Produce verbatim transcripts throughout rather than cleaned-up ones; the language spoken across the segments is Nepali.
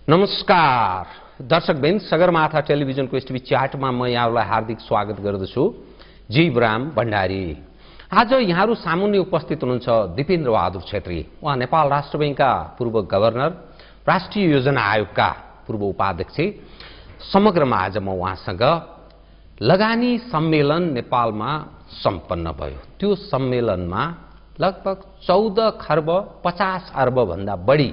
नमस्कार दर्शकबिन, सगरमाथा टेलिभिजनको एसटिभी च्याटमा म यहाँलाई हार्दिक स्वागत गर्दछु। जीवराम भण्डारी। आज यहाँहरू सामुन्ने उपस्थित हुनुहुन्छ दिपेन्द्र बहादुर छेत्री। उहाँ नेपाल राष्ट्र बैंकका पूर्व गभर्नर, राष्ट्रिय योजना आयोगका पूर्व उपाध्यक्ष। समग्रमा आज म उहाँसँग लगानी सम्मेलन नेपालमा सम्पन्न भयो। त्यो सम्मेलनमा लगभग चौध खर्ब पचास अर्ब भन्दा बढी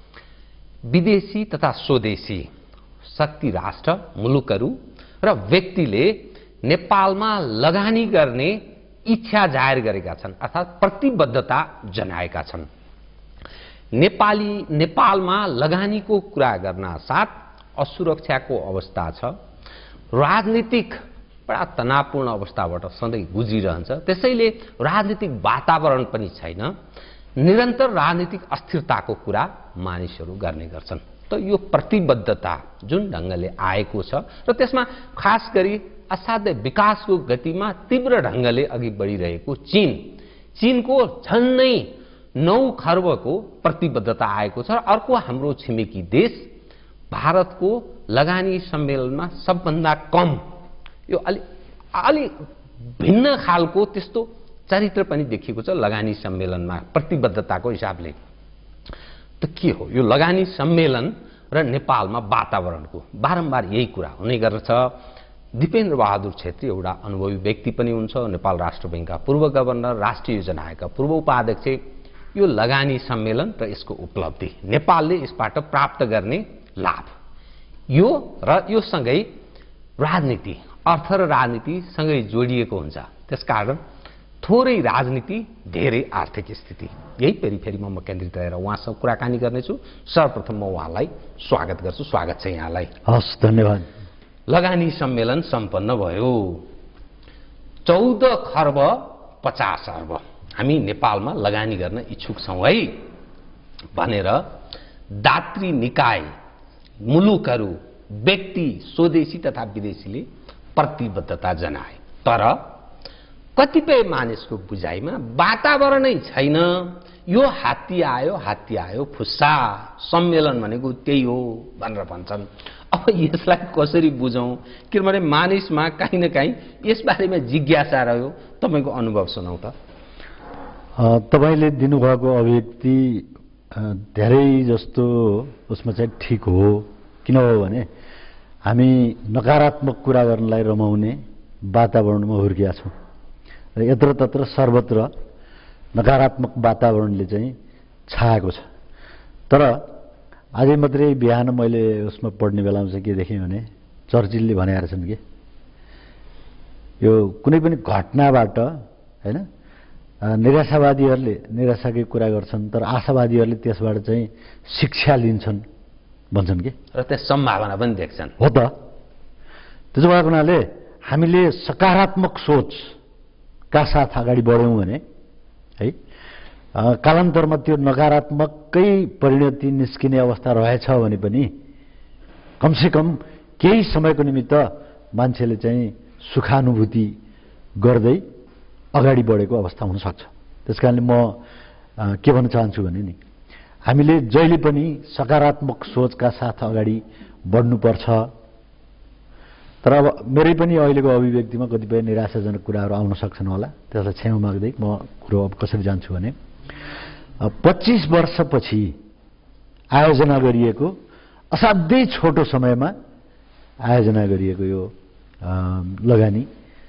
विदेशी तथा स्वदेशी शक्ति राष्ट्र, मुलुकहरू र व्यक्तिले नेपालमा लगानी गर्ने इच्छा जाहेर गरेका छन्, अर्थात् प्रतिबद्धता जनाएका छन्। नेपाली नेपालमा लगानीको कुरा गर्न साथ असुरक्षाको अवस्था छ, राजनीतिक बडा तनावपूर्ण अवस्थाबाट सधैँ गुजिरहन्छ। त्यसैले राजनीतिक वातावरण पनि छैन, निरन्तर राजनीतिक अस्थिरताको कुरा मानिसहरू गर्ने गर्छन्। त यो प्रतिबद्धता जुन ढंगले आएको छ र त्यसमा खास गरी असाध्य विकासको गतिमा तीव्र ढंगले अघि बढिरहेको चीन, चीनको झन्नै नौ खर्बको प्रतिबद्धता आएको छ। अर्को हाम्रो छिमेकी देश भारतको लगानी सम्मेलनमा सबभन्दा कम यो अलि अलि भिन्न खालको त्यस्तो चरित्र पनि देखिएको छ लगानी सम्मेलनमा प्रतिबद्धताको हिसाबले। त के हो यो लगानी सम्मेलन र नेपालमा वातावरणको बारम्बार यही कुरा हुने गर्छ। दिपेन्द्र बहादुर छेत्री एउटा अनुभवी व्यक्ति पनि हुन्छ, नेपाल राष्ट्र बैंकका पूर्व गभर्नर, राष्ट्रिय योजना आयोगका पूर्व उपाध्यक्ष। यो लगानी सम्मेलन र यसको उपलब्धि, नेपालले यसबाट प्राप्त गर्ने लाभ, यो र यो सँगै राजनीति, अर्थ र राजनीति सँगै जोडिएको हुन्छ। त्यसकारण थोरै राजनीति, धेरै आर्थिक स्थिति, यही पेरिफेरीमा म केन्द्रित रहेर उहाँसँग कुराकानी गर्नेछु। सर्वप्रथम म उहाँलाई स्वागत गर्छु। स्वागत छ यहाँलाई। हस्, धन्यवाद। लगानी सम्मेलन सम्पन्न भयो। चौध खर्ब पचास अर्ब हामी नेपालमा लगानी गर्न इच्छुक छौँ है भनेर दात्री निकाय, मुलुकहरू, व्यक्ति, स्वदेशी तथा विदेशीले प्रतिबद्धता जनाए। तर कतिपय मानिसको बुझाइमा वातावरणै छैन। यो हात्ती आयो हात्ती आयो फुस्सा, सम्मेलन भनेको त्यही हो भनेर भन्छन्। अब यसलाई कसरी बुझौं? किनभने मानिसमा काहीँ न काहीँ यसबारेमा जिज्ञासा रह्यो। तपाईको अनुभव सुनाउ त। तपाईले दिनुभएको अभिव्यक्ति धेरै जस्तो उसमा चाहिँ ठिक हो। किन हो भने हामी नकारात्मक कुरा गर्नलाई रमाउने वातावरणमा हुर्किया छौँ र यत्र तत्र सर्वत्र नकारात्मक वातावरणले चाहिँ छाएको छ। तर आज मात्रै बिहान मैले उसमा पढ्ने बेलामा चाहिँ के देखेँ भने चर्चिलले भनेका छन् कि यो कुनै पनि घटनाबाट हैन निराशावादीहरूले निराशाकै कुरा गर्छन्, तर आशावादीहरूले त्यसबाट चाहिँ शिक्षा लिन्छन् भन्छन् कि, र त्यस सम्भावना पनि देख्छन्। हो त। त्यसो भएको हुनाले हामीले सकारात्मक सोचका साथ अगाडि बढ्यौँ भने है कालान्तरमा त्यो नकारात्मकै परिणति निस्किने अवस्था रहेछ भने पनि कमसेकम केही समयको निमित्त मान्छेले चाहिँ सुखानुभूति गर्दै अगाडि बढेको अवस्था हुन सक्छ। त्यसकारणले म के भन्न चाहन्छु भने नि हामीले जहिले पनि सकारात्मक सोचका साथ अगाडि बढ्नुपर्छ। तर अब मेरै पनि अहिलेको अभिव्यक्तिमा कतिपय निराशाजनक कुराहरू आउन सक्छन् होला, त्यसलाई क्षमा माग्दै म कुरो अब कसरी जान्छु भने पच्चीस वर्षपछि आयोजना गरिएको, असाध्यै छोटो समयमा आयोजना गरिएको यो लगानी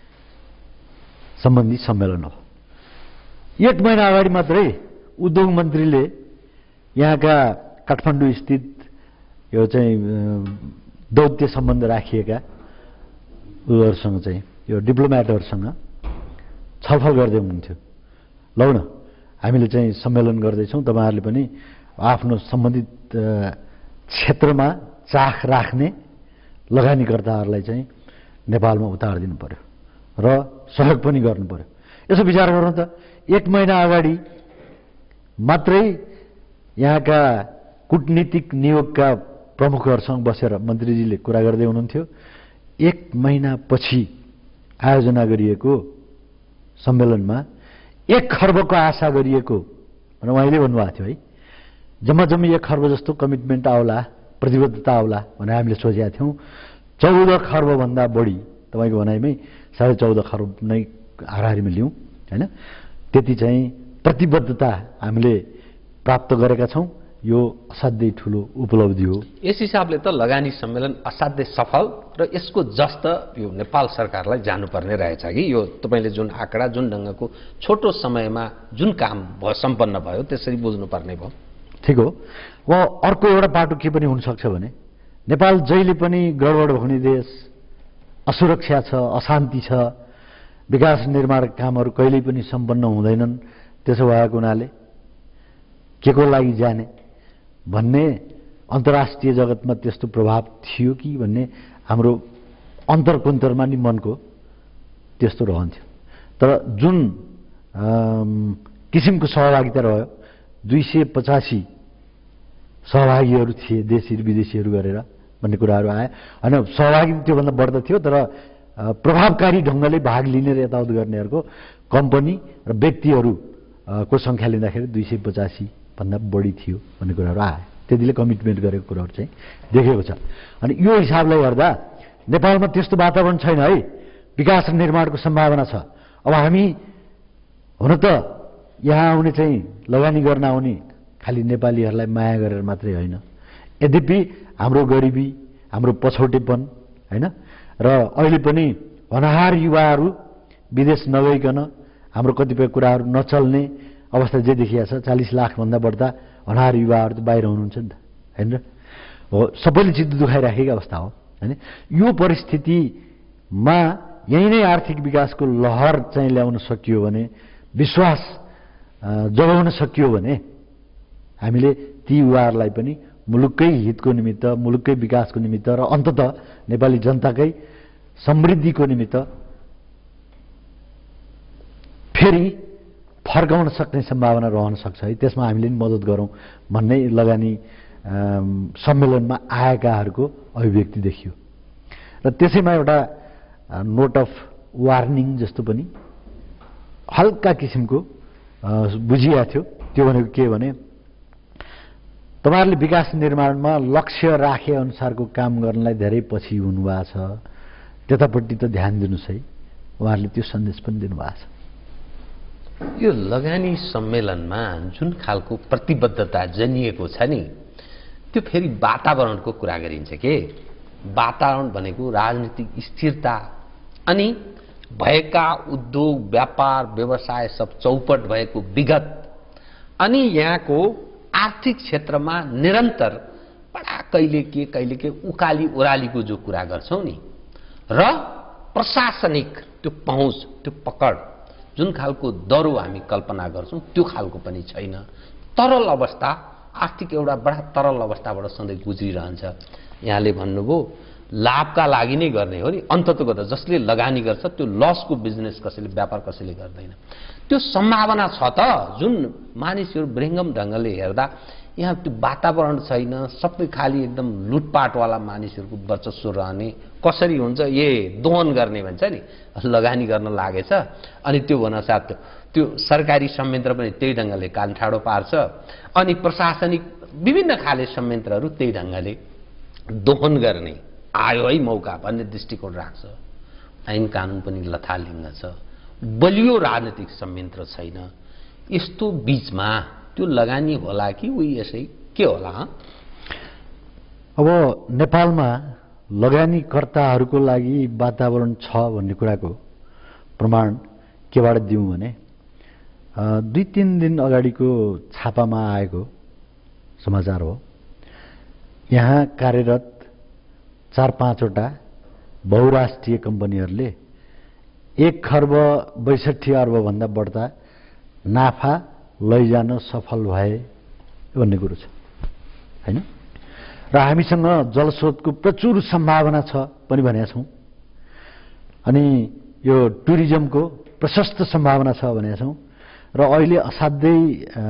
सम्बन्धी सम्मेलन हो। एक महिना अगाडि मात्रै उद्योग मन्त्रीले यहाँका काठमाडौँ स्थित यो चाहिँ दौत्य सम्बन्ध राखिएका उनीहरूसँग चाहिँ यो डिप्लोमेटहरूसँग छलफल गर्दै हुनुहुन्थ्यो। लौ न हामीले चाहिँ सम्मेलन गर्दैछौँ, तपाईँहरूले पनि आफ्नो सम्बन्धित क्षेत्रमा चाख राख्ने लगानीकर्ताहरूलाई चाहिँ नेपालमा उतारिदिनु पर्यो र सहयोग पनि गर्नु पर्यो। यसो विचार गर्नु त, एक महिना अगाडि मात्रै यहाँका कूटनीतिक नियोगका प्रमुखहरूसँग बसेर मन्त्रीजीले कुरा गर्दै हुनुहुन्थ्यो। एक महिनापछि आयोजना गरिएको सम्मेलनमा एक खर्बको आशा गरिएको भनेर उहाँले भन्नुभएको थियो है। जम्मा जम्मी एक खर्ब जस्तो कमिटमेन्ट आउला प्रतिबद्धता आउला भनेर हामीले सोचेका थियौँ। चौध खर्बभन्दा बढी तपाईँको भनाइमै साढे चौध खर्ब नै हाराहारीमा लियौँ होइन, त्यति चाहिँ प्रतिबद्धता हामीले प्राप्त गरेका छौँ। यो असाध्यै ठुलो उपलब्धि हो। यस हिसाबले त लगानी सम्मेलन असाध्यै सफल र यसको जस त यो नेपाल सरकारलाई जानुपर्ने रहेछ कि यो तपाईँले जुन आँकडा जुन ढङ्गको छोटो समयमा जुन काम भयो सम्पन्न भयो त्यसरी बुझ्नुपर्ने भयो। ठिक हो। वा अर्को एउटा बाटो के पनि हुनसक्छ भने नेपाल जहिले पनि गडबड हुने देश, असुरक्षा छ, अशान्ति छ, विकास निर्माण कामहरू कहिल्यै पनि सम्पन्न हुँदैनन्। त्यसो भएको हुनाले के को लागि जाने भन्ने अन्तर्राष्ट्रिय जगतमा त्यस्तो प्रभाव थियो कि भन्ने हाम्रो अन्तर्कुन्तरमा नि मनको त्यस्तो रहन्थ्यो। तर जुन किसिमको सहभागिता रह्यो, दुई सय पचासी सहभागीहरू थिए देशी विदेशीहरू गरेर भन्ने कुराहरू आए होइन। सहभागी त्योभन्दा बढ्दा थियो, तर प्रभावकारी ढङ्गले भाग लिने र यताउत गर्नेहरूको कम्पनी र व्यक्तिहरूको सङ्ख्या लिँदाखेरि दुई सय पचासी भन्दा बढी थियो भन्ने कुराहरू आए। त्यतिले कमिटमेन्ट गरेको कुराहरू चाहिँ देखेको छ। अनि यो हिसाबले गर्दा नेपालमा त्यस्तो वातावरण छैन है, विकास र निर्माणको सम्भावना छ। अब हामी हुन त यहाँ आउने चाहिँ लगानी गर्न आउने खालि नेपालीहरूलाई माया गरेर मात्रै होइन, यद्यपि हाम्रो गरिबी, हाम्रो पछौटेपन होइन र अहिले पनि होनहार युवाहरू विदेश नगइकन हाम्रो कतिपय कुराहरू नचल्ने अवस्था जे देखिया छ। चालिस लाखभन्दा बढ्दा होनहार युवाहरू त बाहिर हुनुहुन्छ नि त होइन र हो, सबैले चित्त दुखाइराखेको अवस्था हो होइन। यो परिस्थितिमा यही नै आर्थिक विकासको लहर चाहिँ ल्याउन सकियो भने, विश्वास जगाउन सकियो भने हामीले ती युवाहरूलाई पनि मुलुककै हितको निमित्त, मुलुककै विकासको निमित्त र अन्ततः नेपाली जनताकै समृद्धिको निमित्त फेरि फर्काउन सक्ने सम्भावना रहन सक्छ है। त्यसमा हामीले पनि मद्दत गरौँ भन्ने लगानी सम्मेलनमा आएकाहरूको अभिव्यक्ति देखियो। र त्यसैमा एउटा नोट अफ वार्निङ जस्तो पनि हल्का किसिमको बुझिएको थियो। त्यो भनेको के भने तपाईँहरूले विकास निर्माणमा लक्ष्य राखे अनुसारको काम गर्नलाई धेरै पछि हुनुभएको छ, त्यतापट्टि त ध्यान दिनुहोस् है। उहाँहरूले त्यो सन्देश पनि दिनुभएको छ। यो लगानी सम्मेलनमा जुन खालको प्रतिबद्धता जनिएको छ नि, त्यो फेरि वातावरणको कुरा गरिन्छ के। वातावरण भनेको राजनीतिक स्थिरता अनि भएका उद्योग, व्यापार, व्यवसाय सब चौपट भएको विगत अनि यहाँको आर्थिक क्षेत्रमा निरन्तर बडा कहिले के कहिले के उकाली ओह्रालीको जो कुरा गर्छौं नि, र प्रशासनिक त्यो पहुँच, त्यो पकड, जुन खालको दरो हामी कल्पना गर्छौं त्यो खालको पनि छैन। तरल अवस्था, आर्थिक एउटा बडा तरल अवस्थाबाट सधैँ गुज्रिरहन्छ। यहाँले भन्नुभयो लाभका लागि नै गर्ने हो नि, अन्ततको त जसले लगानी गर्छ त्यो लसको बिजनेस कसैले, व्यापार कसैले गर्दैन। त्यो सम्भावना छ त, जुन मानिसहरू वृहङ्गम ढङ्गले हेर्दा यहाँ त्यो वातावरण छैन, सबै खाली एकदम लुटपाटवाला मानिसहरूको वर्चस्व रहने। कसरी हुन्छ ये दोहन गर्ने भन्छ नि, लगानी गर्न लागेछ अनि त्यो भन्साथ त्यो सरकारी संयन्त्र पनि त्यही ढङ्गले कान ठाडो पार्छ अनि प्रशासनिक विभिन्न खाले संयन्त्रहरू त्यही ढङ्गले दोहन गर्ने आयो है मौका भन्ने दृष्टिकोण राख्छ। ऐन कानुन पनि लथालिङ्ग छ, बलियो राजनीतिक संयन्त्र छैन। यस्तो बीचमा त्यो लगानी होला कि उही यसै के होला? अब नेपालमा लगानीकर्ताहरूको लागि वातावरण छ भन्ने कुराको प्रमाण केबाट दिउँ भने दुई तीन दिन अगाडिको छापामा आएको समाचार हो। यहाँ कार्यरत चार पाँचवटा बहुराष्ट्रिय कम्पनीहरूले एक खर्ब बैसठी अर्ब भन्दा बढ्ता नाफा लैजान सफल भए भन्ने कुरो छ हैन। र हामीसँग जलस्रोतको प्रचुर सम्भावना छ पनि भनेका छौँ। अनि यो टुरिज्मको प्रशस्त सम्भावना छ भनेका छौँ। र अहिले असाध्यै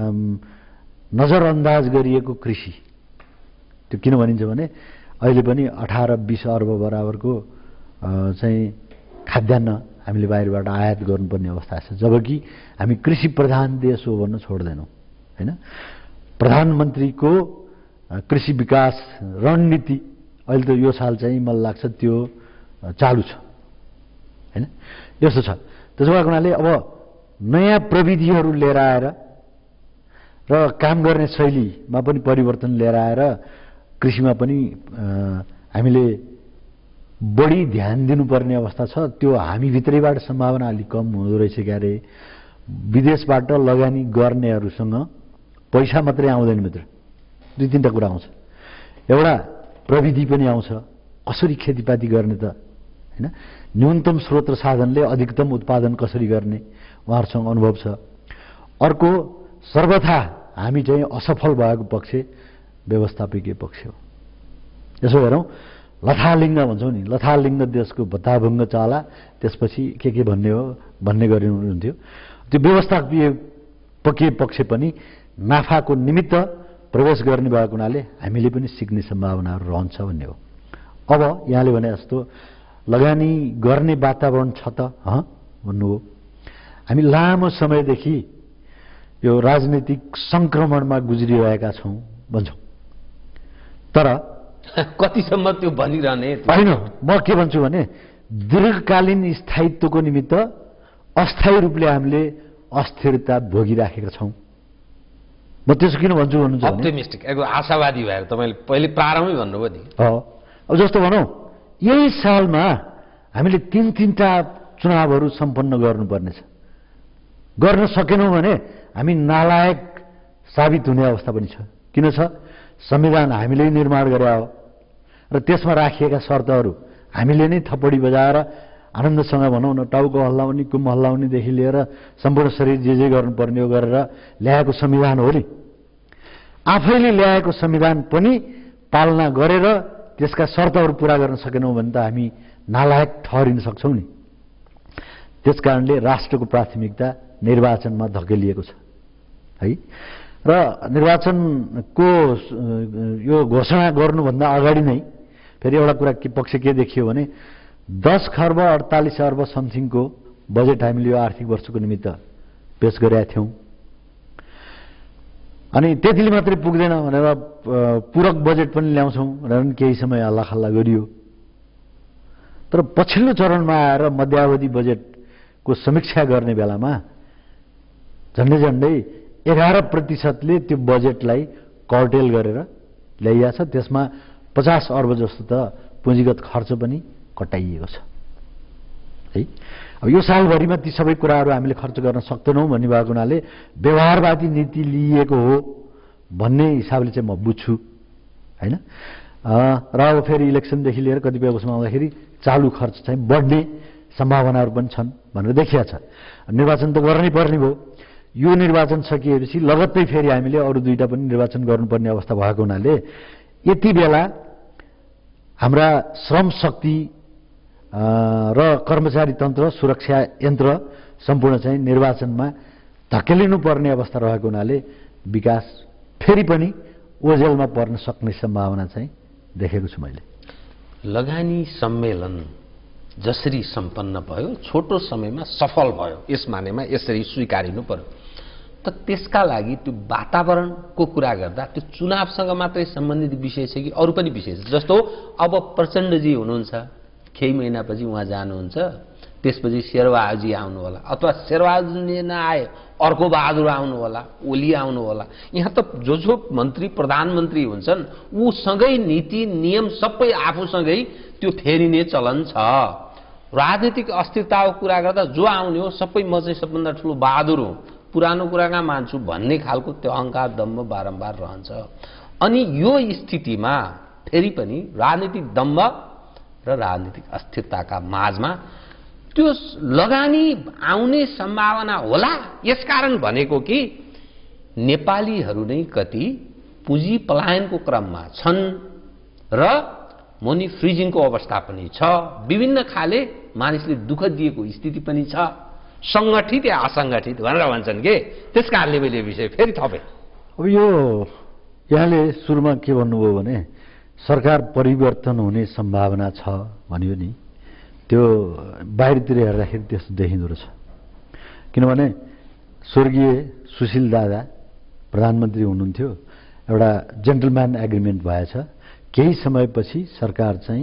नजरअन्दाज गरिएको कृषि, त्यो किन भनिन्छ भने अहिले पनि अठार बीस अर्ब बराबरको चाहिँ खाद्यान्न हामीले बाहिरबाट आयात गर्नुपर्ने अवस्था छ, जबकि हामी कृषि प्रधान देश हो भन्न छोड्दैनौँ हैन। प्रधानमन्त्रीको कृषि विकास रणनीति अहिले त यो साल चाहिँ मलाई लाग्छ त्यो चालु छ हैन यस्तो छ। त्यसो भएको हुनाले अब नयाँ प्रविधिहरू लिएर आएर र काम गर्ने शैलीमा पनि परिवर्तन लिएर आएर कृषिमा पनि हामीले बढी ध्यान दिनुपर्ने अवस्था छ। त्यो हामी भित्रैबाट सम्भावना अलिक कम हुँदो रहेछ क्यारे। विदेशबाट लगानी गर्नेहरूसँग पैसा मात्रै आउँदैन मित्र, दुई तीनटा कुरा आउँछ। एउटा प्रविधि पनि आउँछ, कसरी खेतीपाती गर्ने त हैन, न्यूनतम स्रोत र साधनले अधिकतम उत्पादन कसरी गर्ने उहाँहरूसँग अनुभव छ। अर्को सर्वथा हामी चाहिँ असफल भएको पक्ष व्यवस्थापकीय पक्ष हो। यसो हेरौँ, लथालिङ्ग भन्छौँ नि, लथालिङ्ग देशको भत्ताभङ्ग चाला, त्यसपछि के के भन्ने हो भन्ने गरिनुहुन्थ्यो। त्यो व्यवस्थापकीय पक्ष पक्ष पनि नाफाको निमित्त प्रवेश गर्ने भएको हुनाले हामीले पनि सिक्ने सम्भावनाहरू रहन्छ भन्ने हो। अब यहाँले भने जस्तो लगानी गर्ने वातावरण छ त हँ भन्नुभयो। हामी लामो समयदेखि यो राजनीतिक सङ्क्रमणमा गुज्रिरहेका छौँ भन्छौँ, तर कतिसम्म त्यो भनिरहने होइन। म के भन्छु भने दीर्घकालीन स्थायित्वको निमित्त अस्थायी रूपले हामीले अस्थिरता भोगिराखेका छौँ। म त्यसो किन भन्छु भन्नुहुन्छ भने अप्टिमिस्टिक एकदम आशावादी भएर तपाईँले पहिले प्रारम्भमै भन्नुभयो नि। हो, अब जस्तो भनौँ यही सालमा हामीले तिन तिनवटा चुनावहरू सम्पन्न गर्नुपर्नेछ। गर्न सकेनौँ भने हामी नालायक साबित हुने अवस्था पनि छ। किन छ? संविधान हामीले निर्माण गरे हो र त्यसमा राखिएका शर्तहरू हामीले नै थप्पडी बजाएर आनन्दसँग भनौँ न, टाउको हल्लाउने कुम हल्लाउनेदेखि लिएर सम्पूर्ण शरीर जे जे गर्नुपर्ने हो गरेर ल्याएको संविधान हो नि। आफैले ल्याएको संविधान पनि पालना गरेर त्यसका शर्तहरू पुरा गर्न सकेनौँ भने त हामी नालायक ठहरिन सक्छौँ नि। त्यसकारणले राष्ट्रको प्राथमिकता निर्वाचनमा धकेलिएको छ है। र निर्वाचनको यो घोषणा गर्नुभन्दा अगाडि नै फेरि एउटा कुरा के पक्ष के देखियो भने दस खर्ब अडतालिस अर्ब समथिङको बजेट हामीले यो आर्थिक वर्षको निमित्त पेश गरेका थियौँ। अनि त्यतिले मात्रै पुग्दैन भनेर पूरक बजेट पनि ल्याउँछौँ भनेर केही समय हल्लाखल्ला गरियो। तर पछिल्लो चरणमा आएर मध्यावधि बजेटको समीक्षा गर्ने बेलामा झन्डै झन्डै एघार प्रतिशतले त्यो बजेटलाई कर्टेल गरेर ल्याइएको छ। त्यसमा पचास अर्ब जस्तो त पुँजीगत खर्च पनि कटाइएको छ है। अब यो सालभरिमा ती सबै कुराहरू हामीले खर्च गर्न सक्दैनौँ भन्ने भएको हुनाले व्यवहारवादी नीति लिइएको हो भन्ने हिसाबले चाहिँ म बुझ्छु होइन। र अब फेरि इलेक्सनदेखि लिएर कतिपय उसमा आउँदाखेरि चालु खर्च चाहिँ बढ्ने सम्भावनाहरू पनि छन् भनेर देखिया छ। निर्वाचन त गर्नै पर्ने भयो। यो निर्वाचन सकिएपछि लगत्तै फेरि हामीले अरू दुईटा पनि निर्वाचन गर्नुपर्ने अवस्था भएको हुनाले यति बेला हाम्रा श्रम शक्ति र कर्मचारी तन्त्र सुरक्षा यन्त्र सम्पूर्ण चाहिँ निर्वाचनमा धकेलिनु पर्ने अवस्था रहेको हुनाले विकास फेरि पनि ओझेलमा पर्न सक्ने सम्भावना चाहिँ देखेको छु मैले। लगानी सम्मेलन जसरी सम्पन्न भयो, छोटो समयमा सफल भयो, यस मानेमा यसरी स्वीकारिनु पर्यो। त त्यसका लागि त्यो वातावरणको कुरा गर्दा त्यो चुनावसँग मात्रै सम्बन्धित विषय छ कि अरू पनि विषय छ? जस्तो अब प्रचण्डजी हुनुहुन्छ, केही महिनापछि उहाँ जानुहुन्छ, त्यसपछि शेरबहादुरजी आउनु होला, अथवा शेरबहादुरजी नआए अर्को बहादुर आउनु होला, ओली आउनु होला। यहाँ त जो जो मन्त्री प्रधानमन्त्री हुन्छन् उसँगै नीति नियम सबै आफूसँगै त्यो फेरिने चलन छ। राजनीतिक अस्थिरताको कुरा गर्दा जो आउने हो सबै म चाहिँ सबभन्दा ठुलो बहादुर हुँ, पुरानो कुराका मान्छु भन्ने खालको त्यो अहङ्कार दम्भ बारम्बार रहन्छ। अनि यो स्थितिमा फेरि पनि राजनीतिक दम्भ र राजनीतिक अस्थिरताका माझमा त्यो लगानी आउने सम्भावना होला। यसकारण भनेको कि नेपालीहरू नै कति पुँजी पलायनको क्रममा छन् र मनी फ्रिजिङको अवस्था पनि छ, विभिन्न खाले मानिसले दुःख दिएको स्थिति पनि छ, सङ्गठित या असङ्गठित भनेर भन्छन् के। त्यसकारणले मैले विषय फेरि थपेँ। अब यो यहाँले सुरुमा के भन्नुभयो भने सरकार परिवर्तन हुने सम्भावना छ भन्यो नि, त्यो बाहिरतिर हेर्दाखेरि त्यस्तो देखिँदो रहेछ। किनभने स्वर्गीय सुशील दादा प्रधानमन्त्री हुनुहुन्थ्यो एउटा जेन्टलम्यान एग्रिमेन्ट भएछ। केही समयपछि सरकार चाहिँ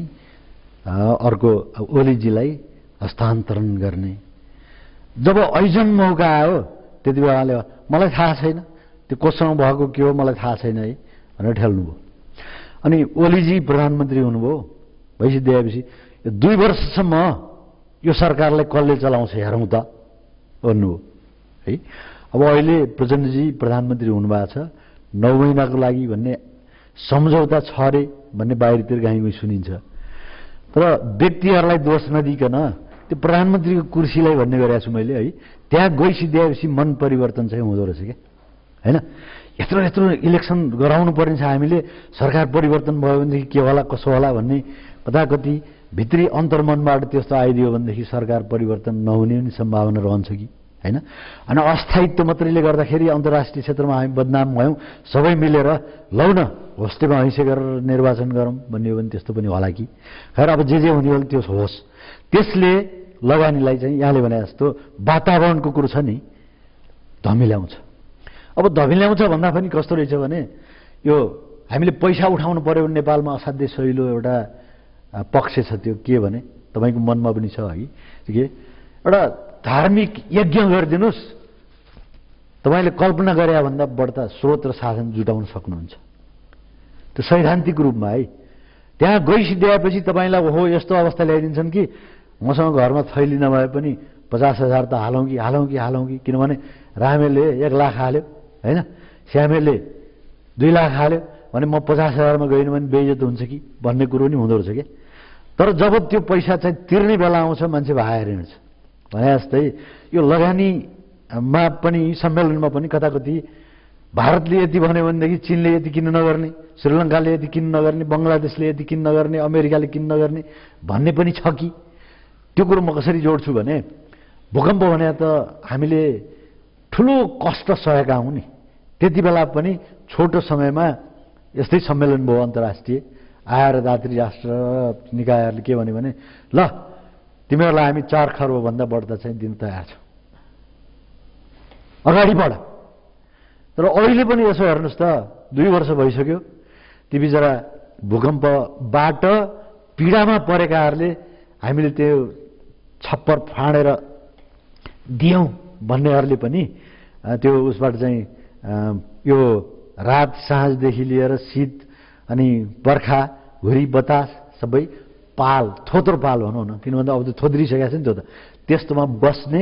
अर्को ओलीजीलाई हस्तान्तरण गर्ने। जब ऐजन मौका आयो त्यति बेला उहाँले मलाई थाहा छैन, त्यो कोसँग भएको के हो मलाई थाहा छैन है भनेर ठेल्नुभयो। अनि ओलीजी प्रधानमन्त्री हुनुभयो, भइसकेपछि यो दुई वर्षसम्म यो सरकारलाई कसले चलाउँछ हेरौँ त भन्नुभयो है। अब अहिले प्रचण्डजी प्रधानमन्त्री हुनुभएको छ, नौ महिनाको लागि भन्ने सम्झौता छ अरे भन्ने बाहिरतिर गाईमै सुनिन्छ। तर व्यक्तिहरूलाई दोष नदिकन त्यो प्रधानमन्त्रीको कुर्सीलाई भन्ने गरेको छु मैले है। त्यहाँ गइसिदिएपछि मन परिवर्तन चाहिँ हुँदो रहेछ क्या होइन। यत्रो यत्रो इलेक्सन गराउनु पर्ने छ हामीले, सरकार परिवर्तन भयो भनेदेखि के होला कसो होला भन्ने कता कति भित्री अन्तर्मनबाट त्यस्तो आइदियो भनेदेखि सरकार परिवर्तन नहुने पनि सम्भावना रहन्छ कि होइन। अनि अस्थायित्व मात्रैले गर्दाखेरि अन्तर्राष्ट्रिय क्षेत्रमा हामी बदनाम भयौँ, सबै मिलेर लौ न होस्टेमा हैसे गरेर निर्वाचन गरौँ भन्ने हो भने त्यस्तो पनि होला कि। खैर अब जे जे हुने होला त्यो होस्। त्यसले लगानीलाई चाहिँ यहाँले भने जस्तो वातावरणको कुरो छ नि धमिल्याउँछ। अब धमिल्याउँछ भन्दा पनि कस्तो रहेछ भने यो हामीले पैसा उठाउनु पर्यो भने नेपालमा असाध्यै सहिलो एउटा पक्ष छ। त्यो के भने तपाईँको मनमा पनि छ है के एउटा धार्मिक यज्ञ गरिदिनुहोस्, तपाईँले कल्पना गरे भन्दा बढ्ता स्रोत र साधन जुटाउन सक्नुहुन्छ। त्यो सैद्धान्तिक रूपमा है त्यहाँ गइसिदिएपछि तपाईँलाई हो यस्तो अवस्था ल्याइदिन्छन् कि मसँग घरमा थैली नभए पनि पचास हजार त हालौँ कि हालौँ कि हालौँ कि किनभने रामेले एक लाख हाल्यो होइन, श्यामेले दुई लाख हाल्यो भने म पचास हजारमा गइनँ भने बेइज्जत हुन्छ कि भन्ने कुरो नि हुँदो रहेछ क्या। तर जब त्यो पैसा चाहिँ तिर्ने बेला आउँछ मान्छे भाएर हिँड्छ भने जस्तै यो लगानीमा पनि सम्मेलनमा पनि कता कति भारतले यति भन्यो भनेदेखि चीनले यति किन नगर्ने, श्रीलङ्काले यति किन नगर्ने, बङ्गलादेशले यति किन नगर्ने, अमेरिकाले किन नगर्ने भन्ने पनि छ कि। त्यो कुरो म कसरी जोड्छु भने भूकम्प भने त हामीले ठुलो कष्ट सहेका हौँ नि, त्यति बेला पनि छोटो समयमा यस्तै सम्मेलन भयो अन्तर्राष्ट्रिय, आएर दात्री राष्ट्र निकायहरूले के भन्यो भने ल तिमीहरूलाई हामी चार खर्बभन्दा बढ्दा चाहिँ दिन तयार छौँ, अगाडि बढ। तर अहिले पनि यसो हेर्नुहोस् त दुई वर्ष भइसक्यो, ती बिचरा भूकम्पबाट पीडामा परेकाहरूले हामीले त्यो छप्पर फाँडेर दियौँ भन्नेहरूले पनि त्यो उसबाट चाहिँ यो रात साँझदेखि लिएर शीत अनि बर्खा हुरी बतास सबै पाल थोत्रो पाल भनौँ न, किन भन्दा अब त थोद्रिसकेको छ नि त्यो त, त्यस्तोमा बस्ने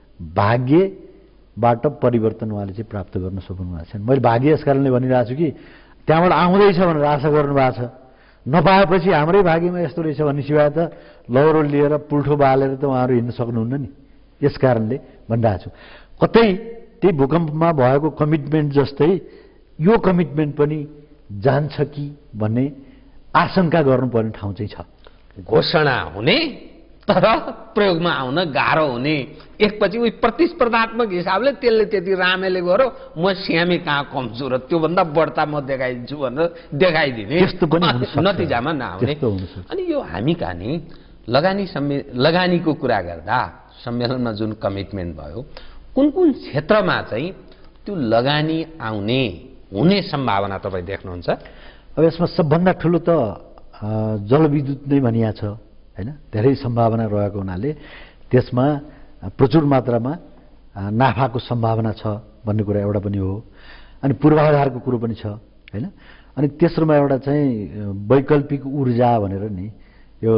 भाग्यबाट परिवर्तन उहाँले चाहिँ प्राप्त गर्न सक्नु भएको छैन। मैले भाग्य यस कारणले भनिरहेको छु कि त्यहाँबाट आउँदैछ भनेर आशा गर्नुभएको छ, नपाएपछि हाम्रै भाग्यमा यस्तो रहेछ भन्ने सिवाय त लौरो लिएर पुल्ठो बालेर त उहाँहरू हिँड्न सक्नुहुन्न नि। यस कारणले भनिरहेको छु कतै त्यही भूकम्पमा भएको कमिटमेन्ट जस्तै यो कमिटमेन्ट पनि जान्छ कि भन्ने आशंका गर्नुपर्ने ठाउँ चाहिँ छ। घोषणा हुने तर प्रयोगमा आउन गाह्रो हुने, एकपछि उही प्रतिस्पर्धात्मक हिसाबले त्यसले त्यति रामेले गर्यो म श्यामे कहाँ कम छु र त्योभन्दा बढ्ता म देखाइदिन्छु भनेर देखाइदिने, त्यस्तो पनि नतिजामा नआउने। अनि यो हामी कहाँ नि लगानी सम्मे लगानीको कुरा गर्दा सम्मेलनमा जुन कमिटमेन्ट भयो कुन कुन क्षेत्रमा चाहिँ त्यो लगानी आउने हुने सम्भावना तपाईँ देख्नुहुन्छ? अब यसमा सबभन्दा ठुलो त जलविद्युत नै भनिया छ होइन, धेरै सम्भावना रहेको हुनाले त्यसमा प्रचुर मात्रामा नाफाको सम्भावना छ भन्ने कुरा एउटा पनि हो। अनि पूर्वाधारको कुरो पनि छ होइन। अनि तेस्रोमा एउटा चाहिँ वैकल्पिक ऊर्जा भनेर नि यो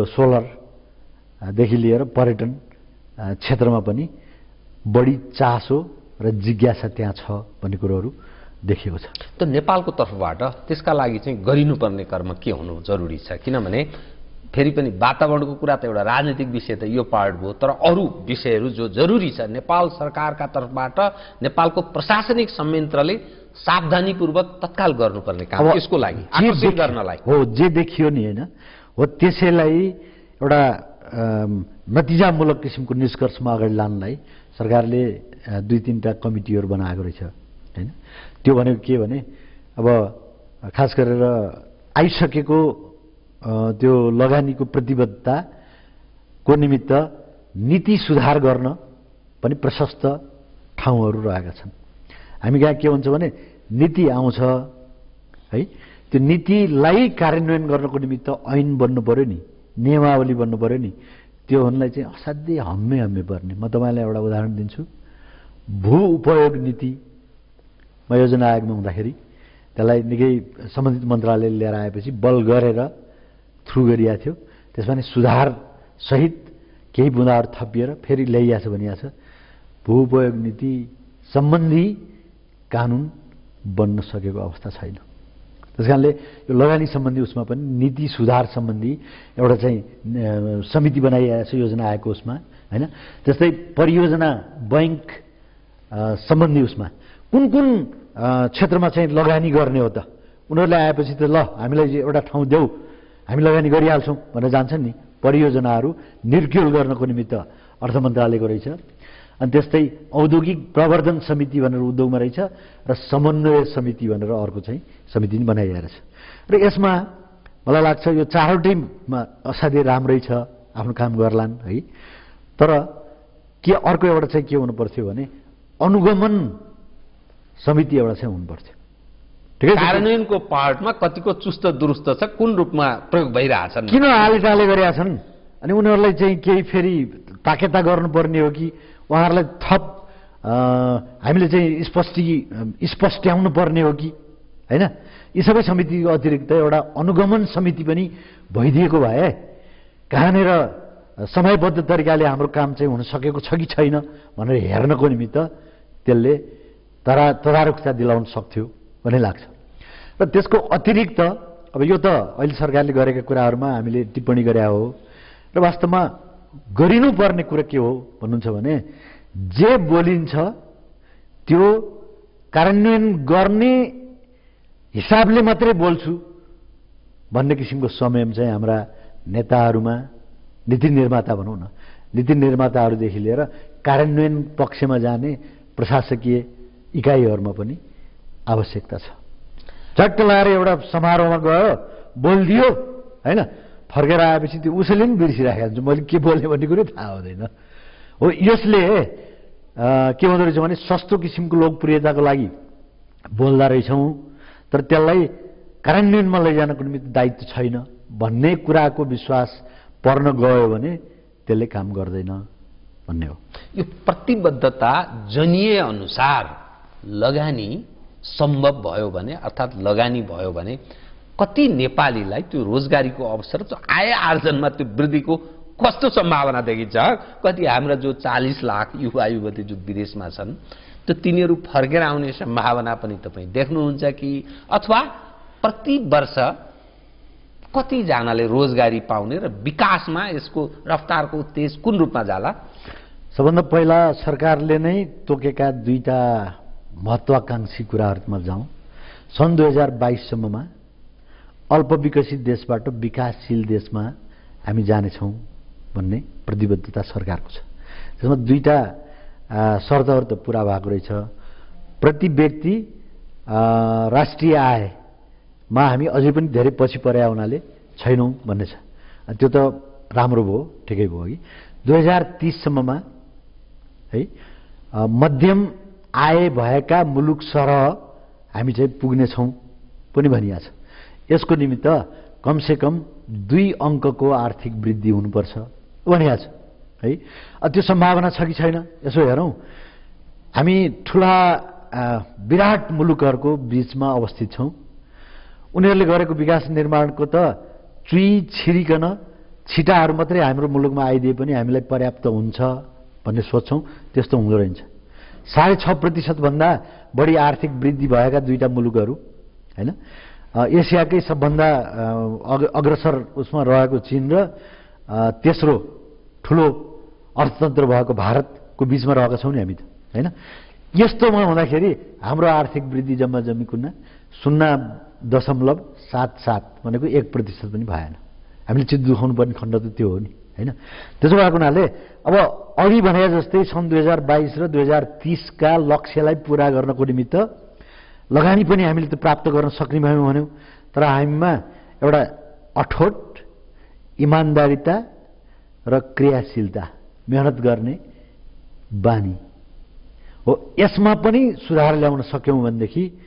सोलरदेखि लिएर पर्यटन क्षेत्रमा पनि बढी चासो र जिज्ञासा त्यहाँ छ भन्ने कुरोहरू देखिएको छ। त नेपालको तर्फबाट त्यसका लागि चाहिँ गरिनुपर्ने कर्म के हुनु जरुरी छ? किनभने फेरि पनि वातावरणको कुरा त एउटा राजनीतिक विषय त यो पार्ट भयो, तर अरू विषयहरू जो जरुरी छ नेपाल सरकारका तर्फबाट नेपालको प्रशासनिक संयन्त्रले सावधानीपूर्वक तत्काल गर्नुपर्ने काम यसको लागि आकर्षित गर्नलाई हो जे देखियो नि होइन हो त्यसैलाई एउटा नतिजामूलक किसिमको निष्कर्षमा अगाडि लानलाई सरकारले दुई तीनटा कमिटीहरू बनाएको रहेछ होइन। त्यो भनेको के भने अब खास गरेर आइसकेको त्यो लगानीको प्रतिबद्धताको निमित्त नीति सुधार गर्न पनि प्रशस्त ठाउँहरू रहेका छन्। हामी कहाँ के हुन्छ भने नीति आउँछ है त्यो नीतिलाई कार्यान्वयन गर्नको निमित्त ऐन बन्नु पर्यो नि, नियमावली बन्नु पर्यो नि, त्यो हुनलाई चाहिँ असाध्यै हम्मे हम्मे पर्ने। म तपाईँलाई एउटा उदाहरण दिन्छु। भू उपयोग नीति म योजना आयोगमा हुँदाखेरि त्यसलाई निकै सम्बन्धित मन्त्रालयले लिएर आएपछि बल गरेर थ्रु गरिएको थियो। त्यसमा नि सुधार सहित केही बुँदाहरू थपिएर फेरि ल्याइएको छ भनिएको छ। भू उपयोग नीति सम्बन्धी कानुन बन्न सकेको अवस्था छैन। त्यस कारणले यो लगानी सम्बन्धी उसमा पनि नीति सुधार सम्बन्धी एउटा चाहिँ समिति बनाइएको छ योजना आएको उसमा, होइन। जस्तै परियोजना बैंक सम्बन्धी उसमा कुन कुन क्षेत्रमा चाहिँ लगानी गर्ने हो त, उनीहरूले आएपछि त ल हामीलाई एउटा ठाउँ देऊ हामी लगानी गरिहाल्छौँ भनेर जान्छन् नि। परियोजनाहरू निर्क्युल गर्नको निमित्त अर्थ मन्त्रालयको रहेछ। अनि त्यस्तै औद्योगिक प्रवर्धन समिति भनेर उद्योगमा रहेछ र समन्वय समिति भनेर अर्को चाहिँ समिति पनि बनाइएको छ। र यसमा मलाई लाग्छ यो चारवटैमा असाध्यै राम्रै छ, आफ्नो काम गर्लान् है। तर के अर्को एउटा चाहिँ के हुनु पर्थ्यो भने अनुगमन समिति एउटा चाहिँ हुनु पर्थ्यो। ठिकै छ, कार्यान्वयनको पार्टमा कतिको चुस्त दुरुस्त छ, कुन रूपमा प्रयोग भइरहेछन्, किन हालेटाले गरेका छन्, अनि उनीहरूलाई चाहिँ केही फेरि ताकेता गर्नुपर्ने हो कि उहाँहरूलाई थप हामीले चाहिँ स्पष्टी स्पष्ट्याउनु पर्ने हो कि, होइन। यी सबै समितिको अतिरिक्त एउटा अनुगमन समिति पनि भइदिएको भए कहाँनिर समयबद्ध तरिकाले हाम्रो काम चाहिँ हुन सकेको छ कि छैन भनेर हेर्नको निमित्त त्यसले तरा तदारुकता दिलाउन सक्थ्यो भन्ने लाग्छ। र त्यसको अतिरिक्त अब यो त अहिले सरकारले गरेका कुराहरूमा हामीले टिप्पणी गरे हो, र वास्तवमा गरिनुपर्ने कुरा के हो भन्नुहुन्छ भने जे बोलिन्छ त्यो कार्यान्वयन गर्ने हिसाबले मात्रै बोल्छु भन्ने किसिमको संयम चाहिँ हाम्रा नेताहरूमा, नीति निर्माता भनौँ न, नीति निर्माताहरूदेखि लिएर कार्यान्वयन पक्षमा जाने प्रशासकीय इकाइहरूमा पनि आवश्यकता छ। झट्ट लगाएर एउटा समारोहमा गयो बोलिदियो, होइन, फर्केर आएपछि त्यो उसैले पनि बिर्सिराखेको हुन्छ मैले के बोल्ने भन्ने कुरो थाहा हुँदैन हो। यसले के हुँदो रहेछ भने सस्तो किसिमको लोकप्रियताको लागि बोल्दा रहेछौँ तर त्यसलाई कार्यान्वयनमा लैजानको निमित्त दायित्व छैन भन्ने कुराको विश्वास पर्न गयो भने त्यसले काम गर्दैन भन्ने हो। यो प्रतिबद्धता जनिए अनुसार लगानी सम्भव भयो भने, अर्थात् लगानी भयो भने कति नेपालीलाई त्यो रोजगारीको अवसर, त्यो आय आर्जनमा त्यो वृद्धिको कस्तो सम्भावना देखिन्छ? कति हाम्रा जो चालीस लाख युवा युवती जो विदेशमा छन् त्यो तिनीहरू फर्केर आउने सम्भावना पनि तपाईँ देख्नुहुन्छ कि? अथवा प्रति वर्ष कतिजनाले रोजगारी पाउने र विकासमा यसको रफ्तारको तेज कुन रूपमा जाला? सबभन्दा पहिला सरकारले नै तोकेका दुईटा महत्वाकांक्षी कुराहरूमा जाउँ। सन् दुई हजार बाइससम्ममा अल्पविकसित देशबाट विकासशील देशमा हामी जानेछौँ भन्ने प्रतिबद्धता सरकारको छ। त्यसमा दुईटा शर्तहरू त पुरा भएको रहेछ। प्रति व्यक्ति राष्ट्रिय आयमा हामी अझै पनि धेरै पछि परे हुनाले छैनौँ भन्ने छ। त्यो त राम्रो भयो, ठिकै भयो कि दुई हजार तीससम्ममा है मध्यम आय भएका मुलुक सरह हामी चाहिँ पुग्नेछौँ पनि भनिएको छ। यसको निमित्त कमसेकम दुई अङ्कको आर्थिक वृद्धि हुनुपर्छ भनिएको छ है। त्यो सम्भावना छ कि छैन यसो हेरौँ। हामी ठुला विराट मुलुकहरूको बिचमा अवस्थित छौँ। उनीहरूले गरेको विकास निर्माणको त चुई छिरिकन छिटाहरू मात्रै हाम्रो मुलुकमा आइदिए पनि हामीलाई पर्याप्त हुन्छ भन्ने सोच्छौँ। त्यस्तो हुँदो रहेछ। साढे छ प्रतिशतभन्दा बढी आर्थिक वृद्धि भएका दुईटा मुलुकहरू, होइन, एसियाकै सबभन्दा अग्रसर उसमा रहेको चीन र तेस्रो ठुलो अर्थतन्त्र भएको भारतको बिचमा रहेका छौँ नि हामी त, होइन। यस्तोमा हुँदाखेरि हाम्रो आर्थिक वृद्धि जम्मा जम्मी कुना शून्य दशमलव सात सात भनेको एक प्रतिशत पनि भएन। हामीले चाहिँ दुखाउनु पर्ने खण्ड त त्यो हो नि, होइन। त्यसो भएको हुनाले अब अघि भने जस्तै सन् दुई हजार बाइस र दुई हजार तीसका लक्ष्यलाई पुरा गर्नको निमित्त लगानी पनि हामीले त प्राप्त गर्न सक्ने भयौँ भन्यौँ। तर हामीमा एउटा अठोट इमान्दारिता र क्रियाशीलता, मेहनत गर्ने बानी हो। यसमा पनि सुधार ल्याउन सक्यौँ भनेदेखि